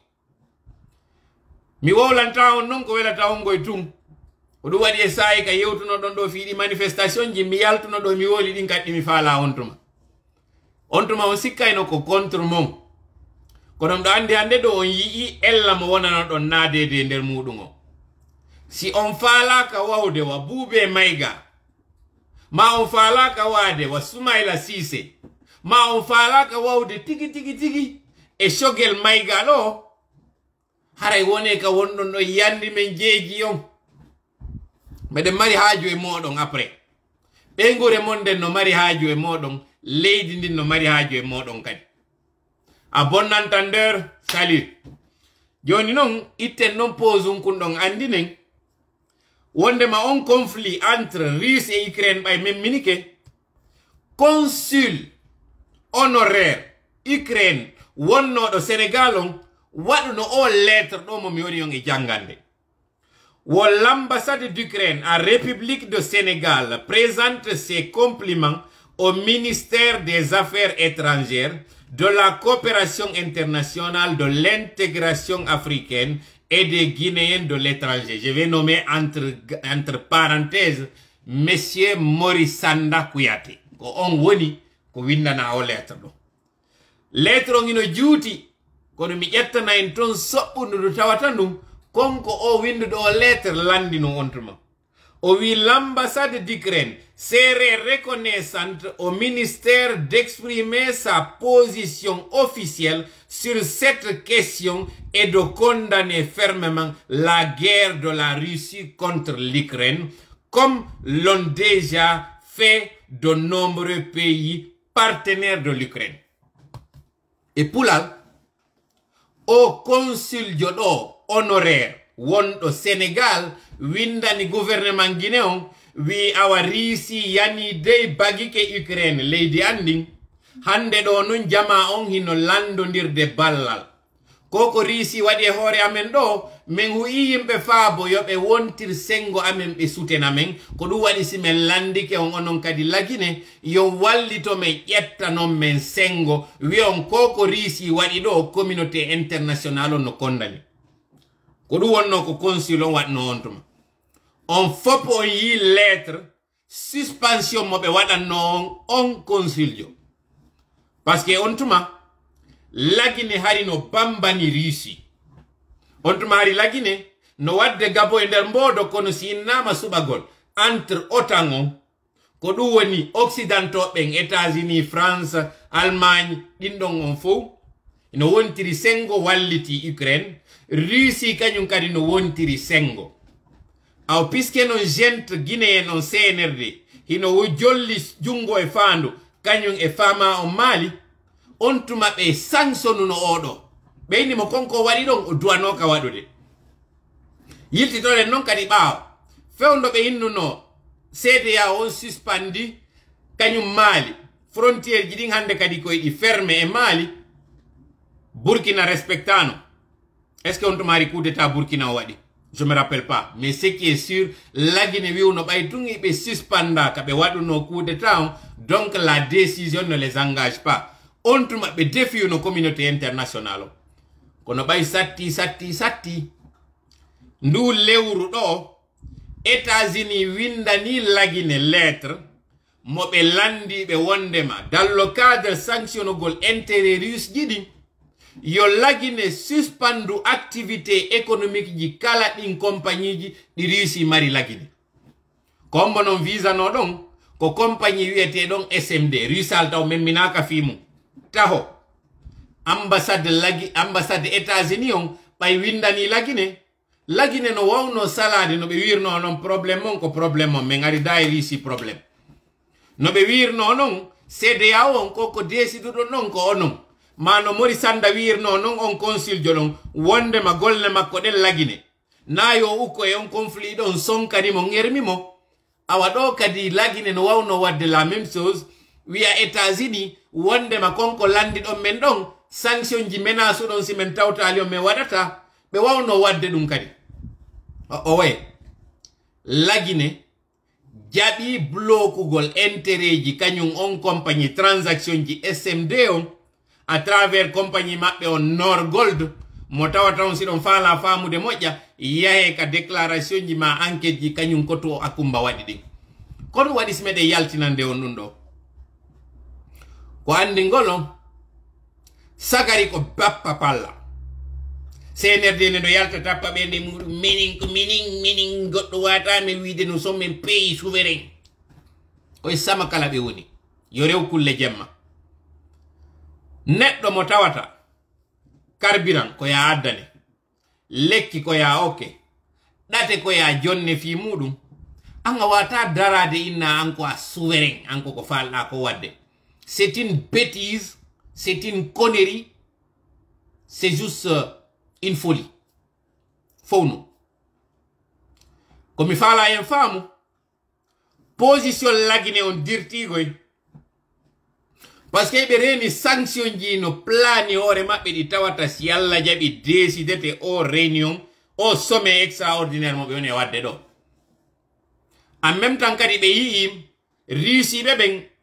mi wowlanta on noon ko welata on goye tun ko ɗum waɗi e saayi ka yewtuno ɗon ɗo fiiɗi manifestation ji mi yaltuno ɗo mi woli ɗin kadi mi faala on tuma on sikkayno ko contre mon kono ɗo andi hande ɗo on yii ella mo wonano ɗon naadede nder muɗum o si on faalaka wawde wa Buube Maïga ma on faalaka wade wa Soumaïla Cissé ma on faalaka wawde tigi e Choguel Maïga ɗo haray wone ka wonɗon ɗo yandi men jeeji on meɗen mari haaju e moɗon après ɓeygure mon nden no mari haaju e moɗon leydi ndin no mari haaju e moɗon kadi a bon entendeur salut joni noon itten noon pause kun ɗon andinen wondema on conflit entre Russie et Ukraine ɓay memminike consul honoraire Ukraine wonnoɗo Sénégal on waɗuno o lettre ɗo mo mi woni on e jangande wo l'ambassade d'Ukraine en République de Sénégal présente ses compliments au ministère des Affaires étrangères, de la coopération internationale, de l'intégration africaine et des Guinéens de l'étranger. Je vais nommer entre parenthèses Monsieur Maurice Sanda Kouyaté. Ko on woni ko windana o lettre do. Lettre on ino juuti kono mi ƴettana en ton soɓɓudu tawata ɗum konko o winduɗo o lettre landino on tuma. O wi l'ambassade d'Ukraine serait reconnaissante au ministère d'exprimer sa position officielle sur cette question et de condamner fermement la guerre de la Russie contre l'Ukraine, comme l'ont déjà fait de nombreux pays partenaires de l'Ukraine. Et Poulal, au consul Diodo honoraire wondo Sénégal, windani gouvernement guinéen, wi awa riisi yani dey bagike Ukraine leydi andin, hande do nun jama on hino landodirde ballal. Koko riisi waɗi hoore amen ɗo, min huyi yimɓe faabo yoɓe wontir sengo amen ɓe suten amen, ko ɗum waɗi si men landike on onon kadi lagine, yo wallito men ƴettanon men sengo, wiyon koko riisi waɗi ɗo communauté international on no kondani. Ko ɗum wonno ko consul on waɗno on tuma. On fop on yi lettre suspension mo ɓe waɗanno on consuljo. Parce que on tuma lagine hari no bambani Russie. On tuma hari lagine no wadde gabo e nder mbodo kono si innama suɓagol entre OTAN on ko ɗum woni occidentoɓen États-Unis, France, Allemagne ɗinɗon on fof no wontiri sengo walliti Ukraine. Russie kañum kadi no wontiri sengo. Aw piske non gente guinéen on CNRD hino wo jolli jungo e fandu kañum e fama on Mali, on tuma ɓe sanctionuno oɗo ɓeyni mo konko waɗi ɗon o duwano ka waɗude. Yiltitoɗen noon kadi ɓaawo fewndo ɓe innuno CEDEAO on suspandi kañum Mali, frontiére ji ɗin hande kadi koye ɗi ferme e Mali, Burkina respectano. Est-ce que on tomari coup d'état Burkina o waɗi? Je me rappelle pas, mais ce qui est sûr, la Guinée wiuno ɓay tungi ɓe suspenda ka ɓe waɗuno coup d'état on, donc la décision ne les engage pas. On tuma ɓe défie no communauté internationale o. Kono ɓay satti ndu lewru ɗo États-Unis windani lagine lettre mo ɓe landi ɓe wondema dans le cadre sanctionnogol intérêt russe jiɗi yo lagine suspendu activité économique ji kala ɗin compagnie ji ɗi Russie mari lagine. Kombo non visa no ɗon ko compagnie wiyete ɗon SMD Rusal taw memminaka fimu taho ambassade États-Unis on ɓay windani lagine no wawno salade no ɓe wirno non probléme on ko probléme on min ari da e Russie probléme no ɓe wirno non CEDEAO on koko desiduɗo non ko onon mano Maurice Sanda wirno non on consul jolon wondema golle makko ɗen lagine na yo ukko e on conflit ɗon sonkanimo ŋermimo awa ɗo kadi lagine no wawno wadde la même chose wiya États-Unis wondema konko landi ɗon men ɗon sanction ji menace ɗon si men tawtali on men waɗata ɓe wawno wadde ɗum kadi o way lagine jaɓi blokugol intérêt ji kañum on compagnie transaction ji SMD on à travers compagnie maɓɓe on Norgold mo tawata on siɗon faala famude moƴƴa yahe ka déclaration ji ma enquête ji kañum koto akumba waɗi ɗin kono waɗi si meɗe yaltinande on ɗum ɗo ko andi ngolon sagari ko bappa palla CNRD ne ɗo yalta tappa ɓerde muɗum minin goɗɗo watami wiide nous sommes un pays souverain oye sama kala ɓe woni yo rew kulle jemma neɗɗo mo tawata carburant ko ya addane lekki ko ya okke ɗate ko ya jonne fi muɗum an a wata darade inna an ko a souverain an ko falɗa ko wadde. C'est une bêtise, c'est une connerie, c'est juste une folie. Fauno. Comme il fala en femme, position lagine on dirtigoy. Parce que ɓe reni sanction ji no plani hoore maɓɓe ɗi tawata si Allah jaɓi décidete o réunion o sommet extraordinaire mo ɓe woni e wadde ɗo. En même temps kadi ɓe yii Russie ɓe ɓen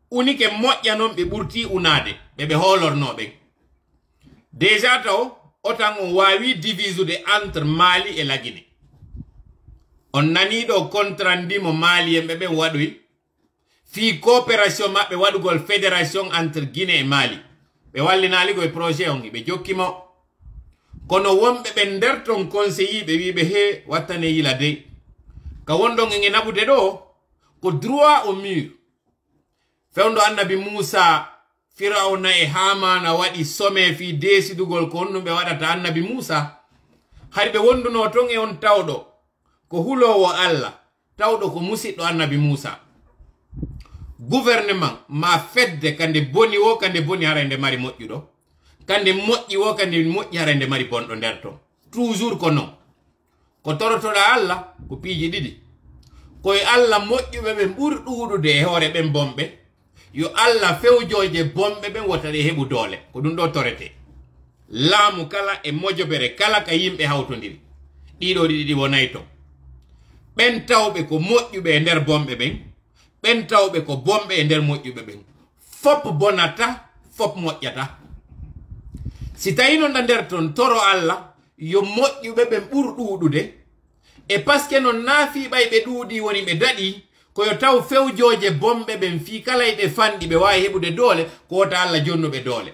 unike moƴƴa non ɓe ɓurti unade ɓe holornoɓe déjà taw otan on wawi divisude entre Mali et la Guinée on nani ɗo contrat ndi mo Malien ɓe waɗoy fi coopération maɓɓe waɗugol fédération entre Guinée et Mali ɓe wallinaligo e projet on ɓe jokkimo kono wonɓe ɓe nder ton conseilliɓe wiɓe he wattane yila dey ka wondon en e naɓude ɗo ko droit au mur fewndo annabi Moussa Firawna e Hamana waɗi some fi desidugol ko honɗum ɓe waɗata annabi Moussa hari ɓe wonduno ton e on tawɗo ko hulowo Allah tawɗo ko musidɗo annabi Moussa gouvernement ma fedde kande boni wo kande boni hara nde mari moƴƴuɗo kande moƴƴi wo kande moƴƴi hara nde mari bonɗo nder ton toujours ko non ko torotoɗa Allah ko piiji ɗiɗi koye Allah moƴƴuɓe ɓe ɓuri ɗuɗude e hoore ɓen bomɓe yo Allah fewjoje bomɓe ɓen wota ɗe heɓu doole ko ɗum ɗo torete laamu kala e mojobere kala ka yimɓe hawtodiri ɗiɗo ɗiɗi wonayi to ɓen tawɓe ko moƴƴuɓe e nder bomɓe ɓen ɓen tawɓe ko bomɓe e nder moƴƴuɓe ɓen fop bonata fop moƴƴata si tawi non ɗa nder ton toro Allah yo moƴƴuɓe ɓen ɓur ɗuɗude e paske non naafiɓay ɓe ɗuuɗi woni ɓe daɗi koyo taw fewjoje bomɓe ɓen fi kala e ɓe fanɗi ɓe wawi heɓude doole ko wota Allah jonnuɓe doole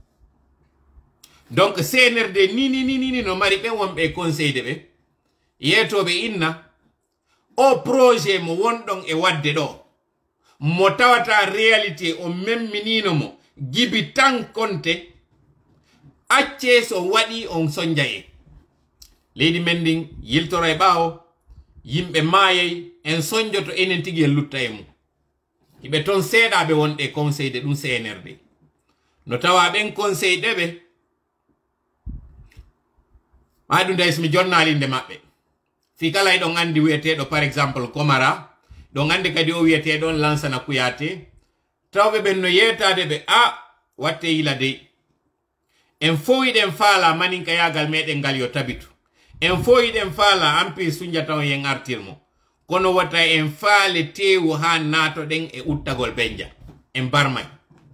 donc CNRD ni no mari ɓen wonɓe e conseil de ɓe yetoɓe inna o projet mo wonɗon e wadde ɗo mo tawata réalité o memminino mo gibi tan konte acce so waɗi on sonjaye leydi men ndin yiltora e ɓaawo yimɓe maayay en sonjoto enen tigi en lutta e mum hiɓe ton seeɗaɓe wonɗe conseil de ɗum CNRD no tawa ɓen conseil ɗeɓe ma ɗum dayi somi jonnalinde maɓɓe fi kala e ɗon andi wiyeteɗo par exemple Komara ɗon andi kadi o wiyeteɗon Lansana Kouyaté tawɓe ɓen no yetade ɓe a watte yila dey en fowiɗen faala maninka yagal meɗen ngal yo tabitu en fowiɗen faala ampi Sunjata on yen artirmo kono wata en faale tewu ha natoɗen e uttagol benja en barmay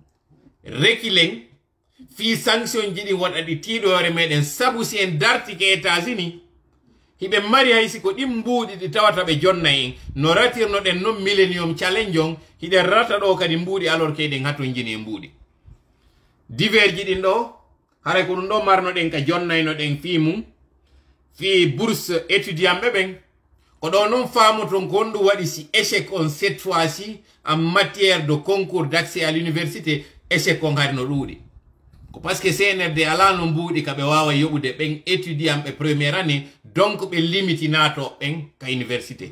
rekilen fi sanction jiɗi waɗaɗi tiiɗore meɗen sabu si en dartike États-Unis hiɓe mari haysi ko ɗin mbuuɗi ɗi tawata ɓe jonna en no ratirnoɗen non millennium challenge on hiɗen rata ɗo kadi mbuuɗi alors keɗen haton jini e mbuuɗi divers ji ɗin ɗo haray ko ɗum ɗo marnoɗen ka jonnaynoɗen fi mum fi bourse étudiant ɓe ɓen ko ɗo noon faamoton ko honɗum waɗi si échec on cette fois-ci en matière de concours d'accès à l'université échec on hari no ɗuuɗi ko parce que CNRD ala no mbuuɗi ka ɓe wawa yoɓude ɓen étudiant ɓe première année donc ɓe limiti nato ɓen ka université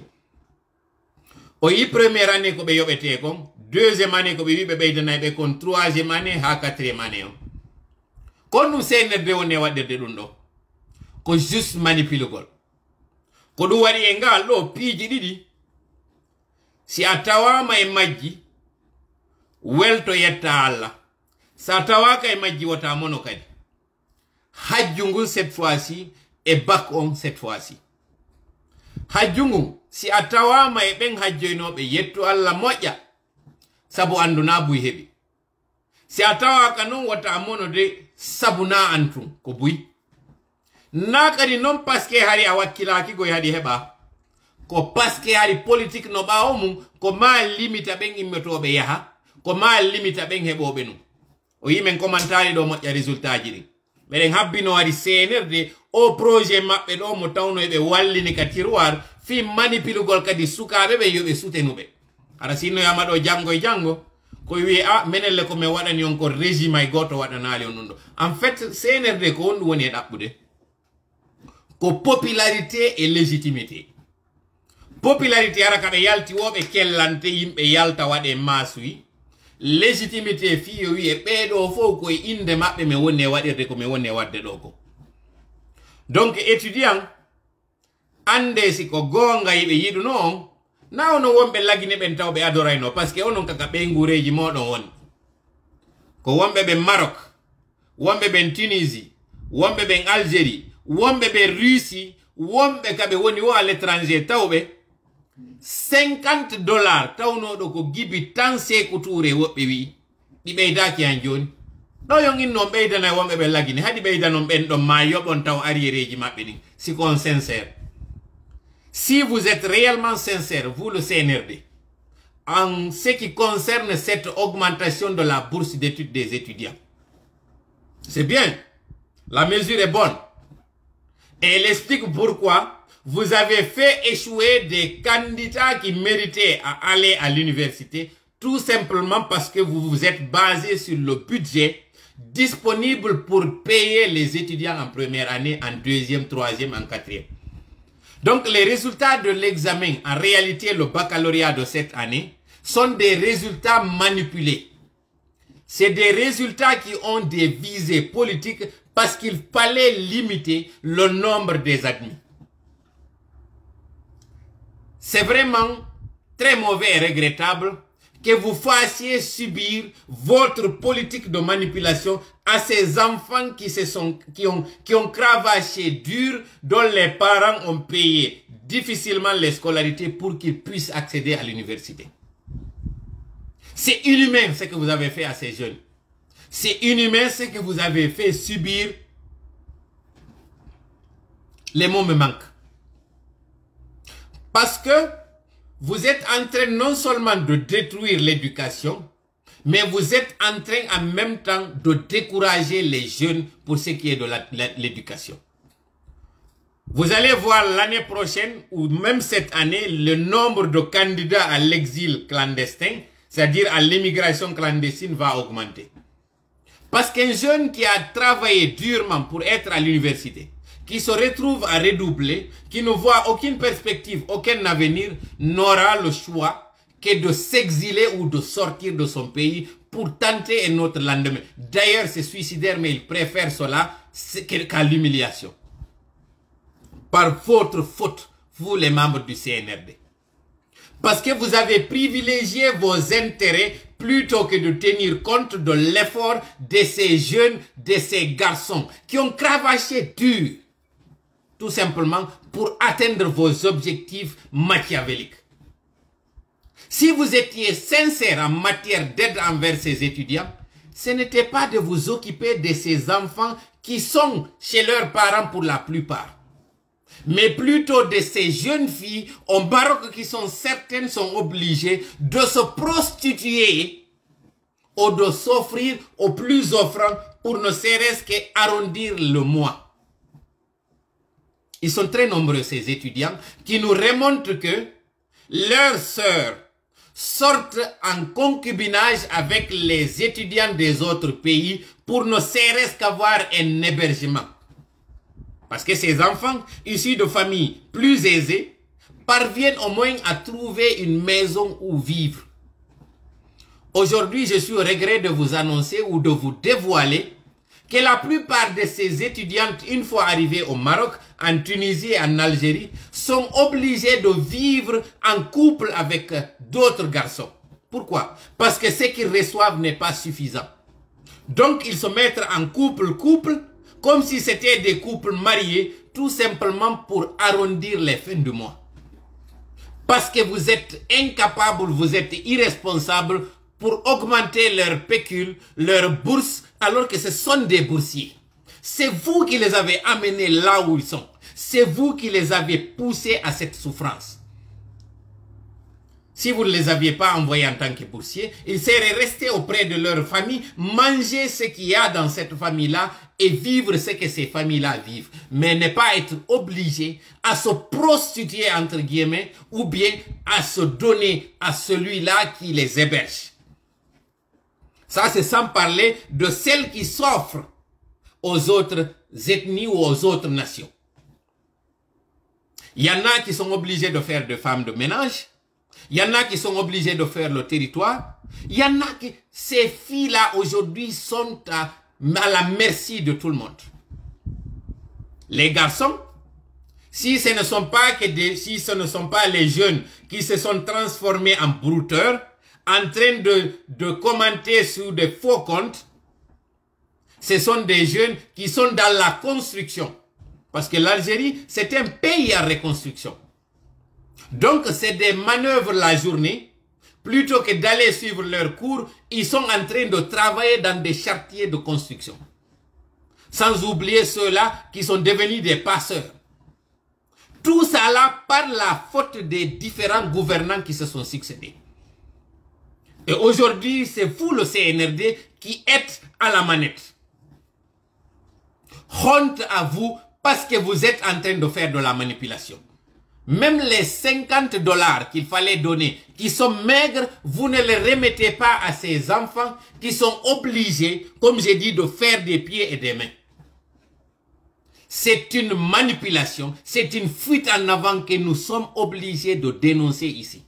o yi première année ko ɓe yoɓete kon deuxième année ko ɓe wi ɓe ɓeydanayi ɓe kon troisième année ha quatrième année on kon ɗum CNRD woni e waɗirde ɗum ɗo ko juste manipulugol ko ɗum waɗi e ngal ɗo piiji ɗiɗi si a tawama e majji welto yetta Allah sa tawaka e majji wota mono kadi hajju ngun cette fois-ci e bac on cette fois-ci hajju ngun si a tawama e ɓen hajjoynoɓe yettu Allah moƴƴa sabu anduna buy heɓi si a tawaka non wota mono de sabu na antun ko buy na kadi non paske hari a wakkilaki goy hadi heɓa ko paske hari politique no ɓawo mum ko ma limita ɓen immetoɓe yaha ko ma limita ɓen heɓoɓe num o yimen commentari ɗo moƴƴa résultat ji ɗin ɓeɗen habbino waɗi CNRD o projet maɓɓe ɗo mo tawno ɓe wallini ka tiroir fi manipulugol kadi sukaɓe ɓe yoɓe sutenuɓe ara sinnoyama ɗo janggo e janggo ko wi a menelle ko min waɗani on ko régime ay goto waɗanali on ɗum ɗo en fait CNRD ko honɗum woni e ɗaɓɓude ko popularité et légitimité popularité ara kaɓe yalti woɓe kellante yimɓe yalta waɗe masuyi légitimité fi yo wiye ɓeɗo fof koye inde maɓɓe mi woni e waɗirde ko mi woni e wadde ɗo ko donc étudiant ande si ko gonga yiɓe yiɗuno on na ono wonɓe lagine ɓen taw ɓe adorayno par ce que onon kaka ɓeygureji moɗon woni ko wonɓe ɓen Maroc wonɓe ɓen Tunisie wonɓe ɓen Algérie wonɓe ɓe Russie wonɓe kaɓe woni wo à l'étranger tawɓe $50 tawnoɗo ko gibi tan Sékou Touré woɓɓe wi ɗi ɓeydaki han joni ɗo yongin non ɓeydana wonɓe ɓe lagini haɗi ɓeydanon ɓen ɗon ma yoɓon taw arriéreji maɓɓe ɗin si kon sincère. Si vous êtes réellement sincère, vous le CNRD, en ce qui concerne cette augmentation de la bourse d'études des étudiants, c'est bien, la mesure est bonne. Et elle explique pourquoi vous avez fait échouer des candidats qui méritaient à aller à l'université, tout simplement parce que vous vous êtes basé sur le budget disponible pour payer les étudiants en première année, en deuxième, troisième, en quatrième. Donc les résultats de l'examen, en réalité le baccalauréat de cette année, sont des résultats manipulés. C'est des résultats qui ont des visées politiques parce qu'il fallait limiter le nombre des admis. C'est vraiment très mauvais et regrettable que vous fassiez subir votre politique de manipulation à ces enfants qui ont cravaché dur, dont les parents ont payé difficilement les scolarités pour qu'ils puissent accéder à l'université. C'est inhumain ce que vous avez fait à ces jeunes. C'est inhumain ce que vous avez fait subir. Les mots me manquent. Parce que vous êtes en train non seulement de détruire l'éducation, mais vous êtes en train en même temps de décourager les jeunes pour ce qui est de l'éducation. Vous allez voir l'année prochaine, ou même cette année, le nombre de candidats à l'exil clandestin, c'est-à-dire à l'immigration clandestine, va augmenter. Parce qu'un jeune qui a travaillé durement pour être à l'université, qui se retrouve à redoubler, qui ne voit aucune perspective, aucun avenir, n'aura le choix que de s'exiler ou de sortir de son pays pour tenter un autre lendemain. D'ailleurs, c'est suicidaire, mais il préfère cela qu'à l'humiliation. Par votre faute, vous les membres du CNRD. Parce que vous avez privilégié vos intérêts plutôt que de tenir compte de l'effort de ces jeunes, de ces garçons qui ont cravaché dur, tout simplement pour atteindre vos objectifs machiavéliques. Si vous étiez sincère en matière d'aide envers ces étudiants, ce n'était pas de vous occuper de ces enfants qui sont chez leurs parents pour la plupart, mais plutôt de ces jeunes filles au Maroc qui sont certaines sont obligées de se prostituer ou de s'offrir aux plus offrants pour ne serait-ce qu'arrondir le mois. Ils sont très nombreux ces étudiants qui nous remontent que leurs sœurs sortent en concubinage avec les étudiants des autres pays pour ne serait-ce qu'avoir un hébergement. Parce que ces enfants, issus de familles plus aisées, parviennent au moins à trouver une maison où vivre. Aujourd'hui, je suis au regret de vous annoncer ou de vous dévoiler que la plupart de ces étudiantes, une fois arrivées au Maroc, en Tunisie et en Algérie, sont obligées de vivre en couple avec d'autres garçons. Pourquoi? Parce que ce qu'ils reçoivent n'est pas suffisant. Donc, ils se mettent en couple, comme si c'était des couples mariés, tout simplement pour arrondir les fins du mois. Parce que vous êtes incapables, vous êtes irresponsables pour augmenter leur pécule, leur bourse, alors que ce sont des boursiers. C'est vous qui les avez amenés là où ils sont. C'est vous qui les avez poussés à cette souffrance. Si vous ne les aviez pas envoyés en tant que boursiers, ils seraient restés auprès de leur famille, manger ce qu'il y a dans cette famille-là et vivre ce que ces familles-là vivent. Mais ne pas être obligés à se prostituer, entre guillemets, ou bien à se donner à celui-là qui les héberge. Ça, c'est sans parler de celles qui s'offrent aux autres ethnies ou aux autres nations. Il y en a qui sont obligés de faire des femmes de ménage. Il y en a qui sont obligés de faire le territoire. Il y en a qui... Ces filles-là, aujourd'hui, sont à la merci de tout le monde. Les garçons, si ce ne sont pas les jeunes qui se sont transformés en brouteurs, en train de commenter sur des faux comptes, ce sont des jeunes qui sont dans la construction. Parce que l'Algérie, c'est un pays en reconstruction. Donc c'est des manœuvres la journée. Plutôt que d'aller suivre leurs cours, ils sont en train de travailler dans des chantiers de construction. Sans oublier ceux-là qui sont devenus des passeurs. Tout ça là par la faute des différents gouvernants qui se sont succédés. Et aujourd'hui, c'est vous le CNRD qui êtes à la manette. Honte à vous parce que vous êtes en train de faire de la manipulation. Même les 50 $ qu'il fallait donner, qui sont maigres, vous ne les remettez pas à ces enfants qui sont obligés, comme j'ai dit, de faire des pieds et des mains. C'est une manipulation, c'est une fuite en avant que nous sommes obligés de dénoncer ici.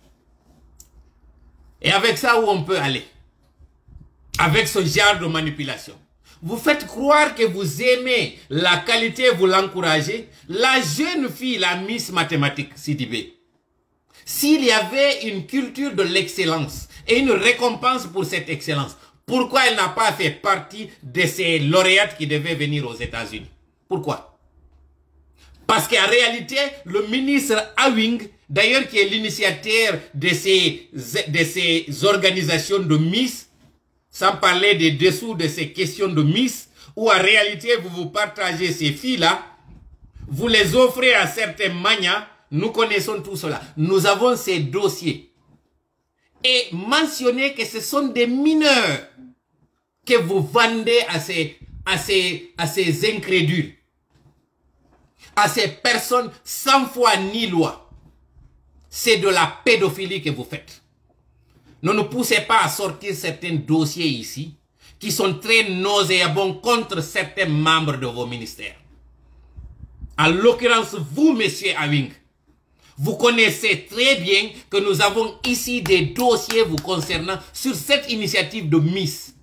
Et avec ça, où on peut aller? Avec ce genre de manipulation. Vous faites croire que vous aimez la qualité, vous l'encouragez. La jeune fille, la Miss Mathématiques, Sidibé, s'il y avait une culture de l'excellence et une récompense pour cette excellence, pourquoi elle n'a pas fait partie de ces lauréates qui devaient venir aux États-Unis? Pourquoi? Parce qu'en réalité, le ministre Awing, d'ailleurs qui est l'initiateur de ces organisations de Miss, sans parler des dessous de ces questions de Miss, où en réalité vous vous partagez ces filles-là, vous les offrez à certains manias, nous connaissons tout cela. Nous avons ces dossiers. Et mentionnez que ce sont des mineurs que vous vendez à ces incrédules, à ces personnes sans foi ni loi. C'est de la pédophilie que vous faites. Ne nous poussez pas à sortir certains dossiers ici qui sont très nauséabonds contre certains membres de vos ministères. En l'occurrence, vous, monsieur Awing, vous connaissez très bien que nous avons ici des dossiers vous concernant sur cette initiative de Miss.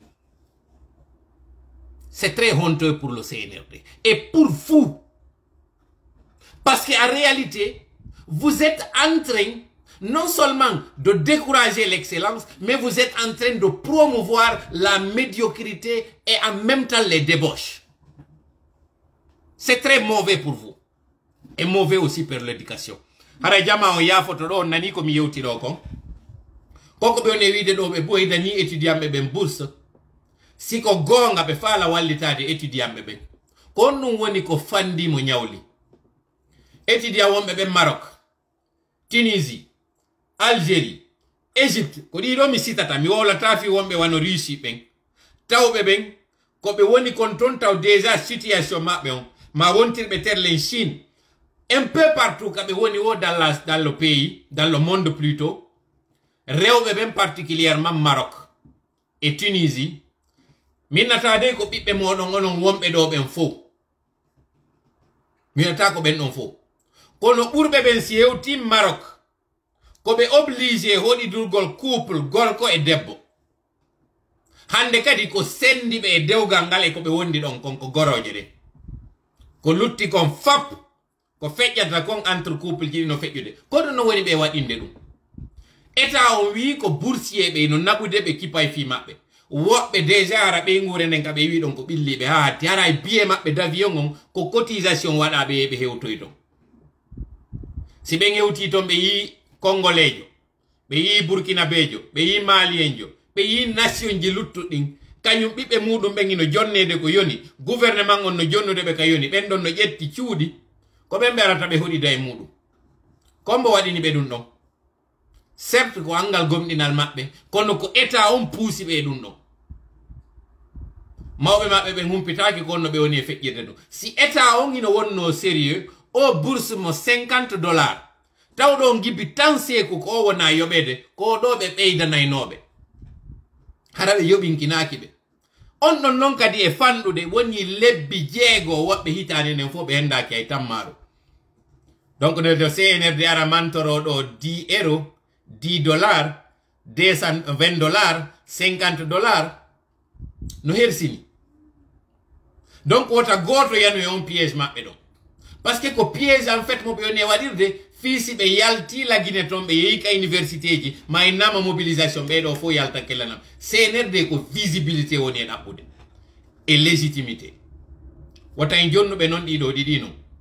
C'est très honteux pour le CNRD. Et pour vous. Parce qu'en réalité, vous êtes en train non seulement de décourager l'excellence, mais vous êtes en train de promouvoir la médiocrité et en même temps les débauches. C'est très mauvais pour vous. Et mauvais aussi pour l'éducation. Harajama on ya fotoro nani ko mi yewtiro kon. Koko be on wiide do be boy dani étudiant be ben bourse. Si ko gonga be fala wallitade étudiant be ben. Kon non woni ko fandi mo nyawli. Étudiant wonbe be Maroc, Tunisie, Algérie, Égypte, ko di do mi sitata mi wala tafi wonbe wano Russie ben. Tawbe ben ko be woni kon ton taw déjà situation mabbe on ma wontirbe terle Chine. Un peu partout kabe woni wo dans le pays, dans le monde plutôt. Rewbe ben particulièrement Maroc et Tunisie. Minata de ko bibbe modon onon wonbe do ben fo. Minata ko ben non fo. Kono urbe ben si hewti Maroc. Ko be obligé hodi durgol couple gorko e debbo. Hande kadi ko sendi be dewgal ngal e ko be wondi don kon ko goroje de. Ko lutti kon fap ko fejjata kon entre couple ji no fejjude. Ko no woni be wadinde dum. Eta on wi ko boursier be no nabude be kipay fi mabbe. Wobbe déjà ara be ngure nen ka be wi don ko billi be ha tiara e biye mabbe d'avion on ko cotisation wada be hewtoy don. Si ben hewti ton be yi Congolejo, be yi Burkinabejo, be yi Malienjo, be yi nation ji luttudin kanyum bibbe mudum be ngino jonnede ko yoni gouvernement on no jonnude be ka yoni ben don no jetti ciudi ko be berata be hodi day mudum kombo wadini be dun don certes ko angal gomdinal mabbe kono ko état on pousi be dun don mawbe mabbe be humpitaaki kono be woni fejjede do si état on ino wonno sérieux o bourse mo $50 tawdo gibi tan seku ko wona yobede ko do be beydanaynobe harabe yobinkinaki be on non kadi e fandude woni lebbi jeego wobbe hitane nen fo be hendaki ay tammaro donc de CNRD ara mantoro do 10 €, $10, $220, $50 no hersini. Donc wota goto yanu e on piège mabbe do parce que ko piège en fait mo be yone wadirde fisi be yalti la Guinée tombe yi ka université ji may nama mobilisation be do fo yalta kelanam CNRD ko visibilité woni en abbude et légitimité wata en jonnu be non dido didino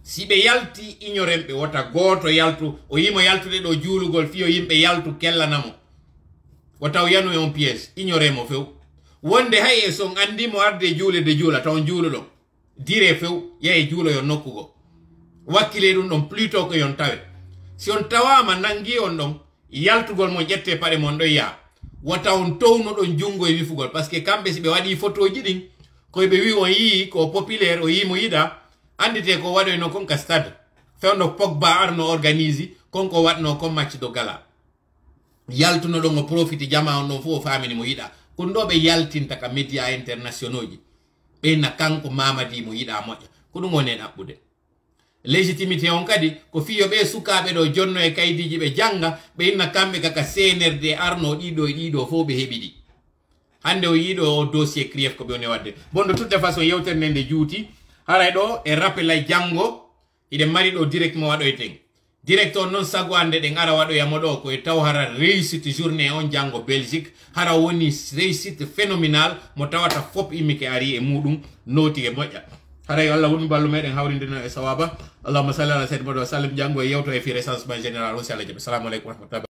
si ɓe yalti ignoremɓe wota goto yaltu o yimo yaltude ɗo juulugol fiyo yimɓe yaltu kellanamo o taw yanu e on piège ignoremo few wonde hay e son andimo arde juulede juula taw juuluɗo dire few yahe juulo yon nokkugo wakkile ɗum ɗon plutôt que yon tawe si on tawama nangi on ɗon yaltugol mo ƴette paɗe mon ɗon yaa wata on towno ɗon jungo e wifugol par ce que kamɓe si ɓe waɗi photo ji ɗin koye ɓe wi on yii ko populaire o yimo yiɗa andite ko waɗoyno kon ka stade fewno Pogba arno organise konko waɗno kon match do gala yaltuno ɗon o profite jama on ɗon fof o famini mo yiɗa kon ɗo ɓe yaltinta ka média internationaux ji ɓeyna kanko Mamadi mo yiɗa moƴƴa ko ɗum woni e ɗaɓɓude légitimité on kadi ko fiyo ɓe sukaɓe ɗo jonno e kaydiji ɓe janga ɓe inna kamɓe kaka CNRD arno ɗiɗo e ɗiɗo fof ɓe heɓi ɗi hande o yiɗo o dossier crief ko ɓe woni wadde bon de toute façon yewtere nde nde juuti haray ɗo e rappel ay janggo iɗen mari ɗo direct mo waɗoyten direct on noon sago ande ɗen ara waɗoyamo ɗo koye taw hara réussite journée on janggo Belgique hara woni réussite phénoménal mo tawata fop immike ari e muɗum noti e moƴƴa haray Allah woni ballu meɗen hawrindino e sawaba allahumma salli ala sayyidina Muhammad wa sallim janggo e yewto e fi recensement général on si Allah jaɓi assalamu aleykum wa rahmatullah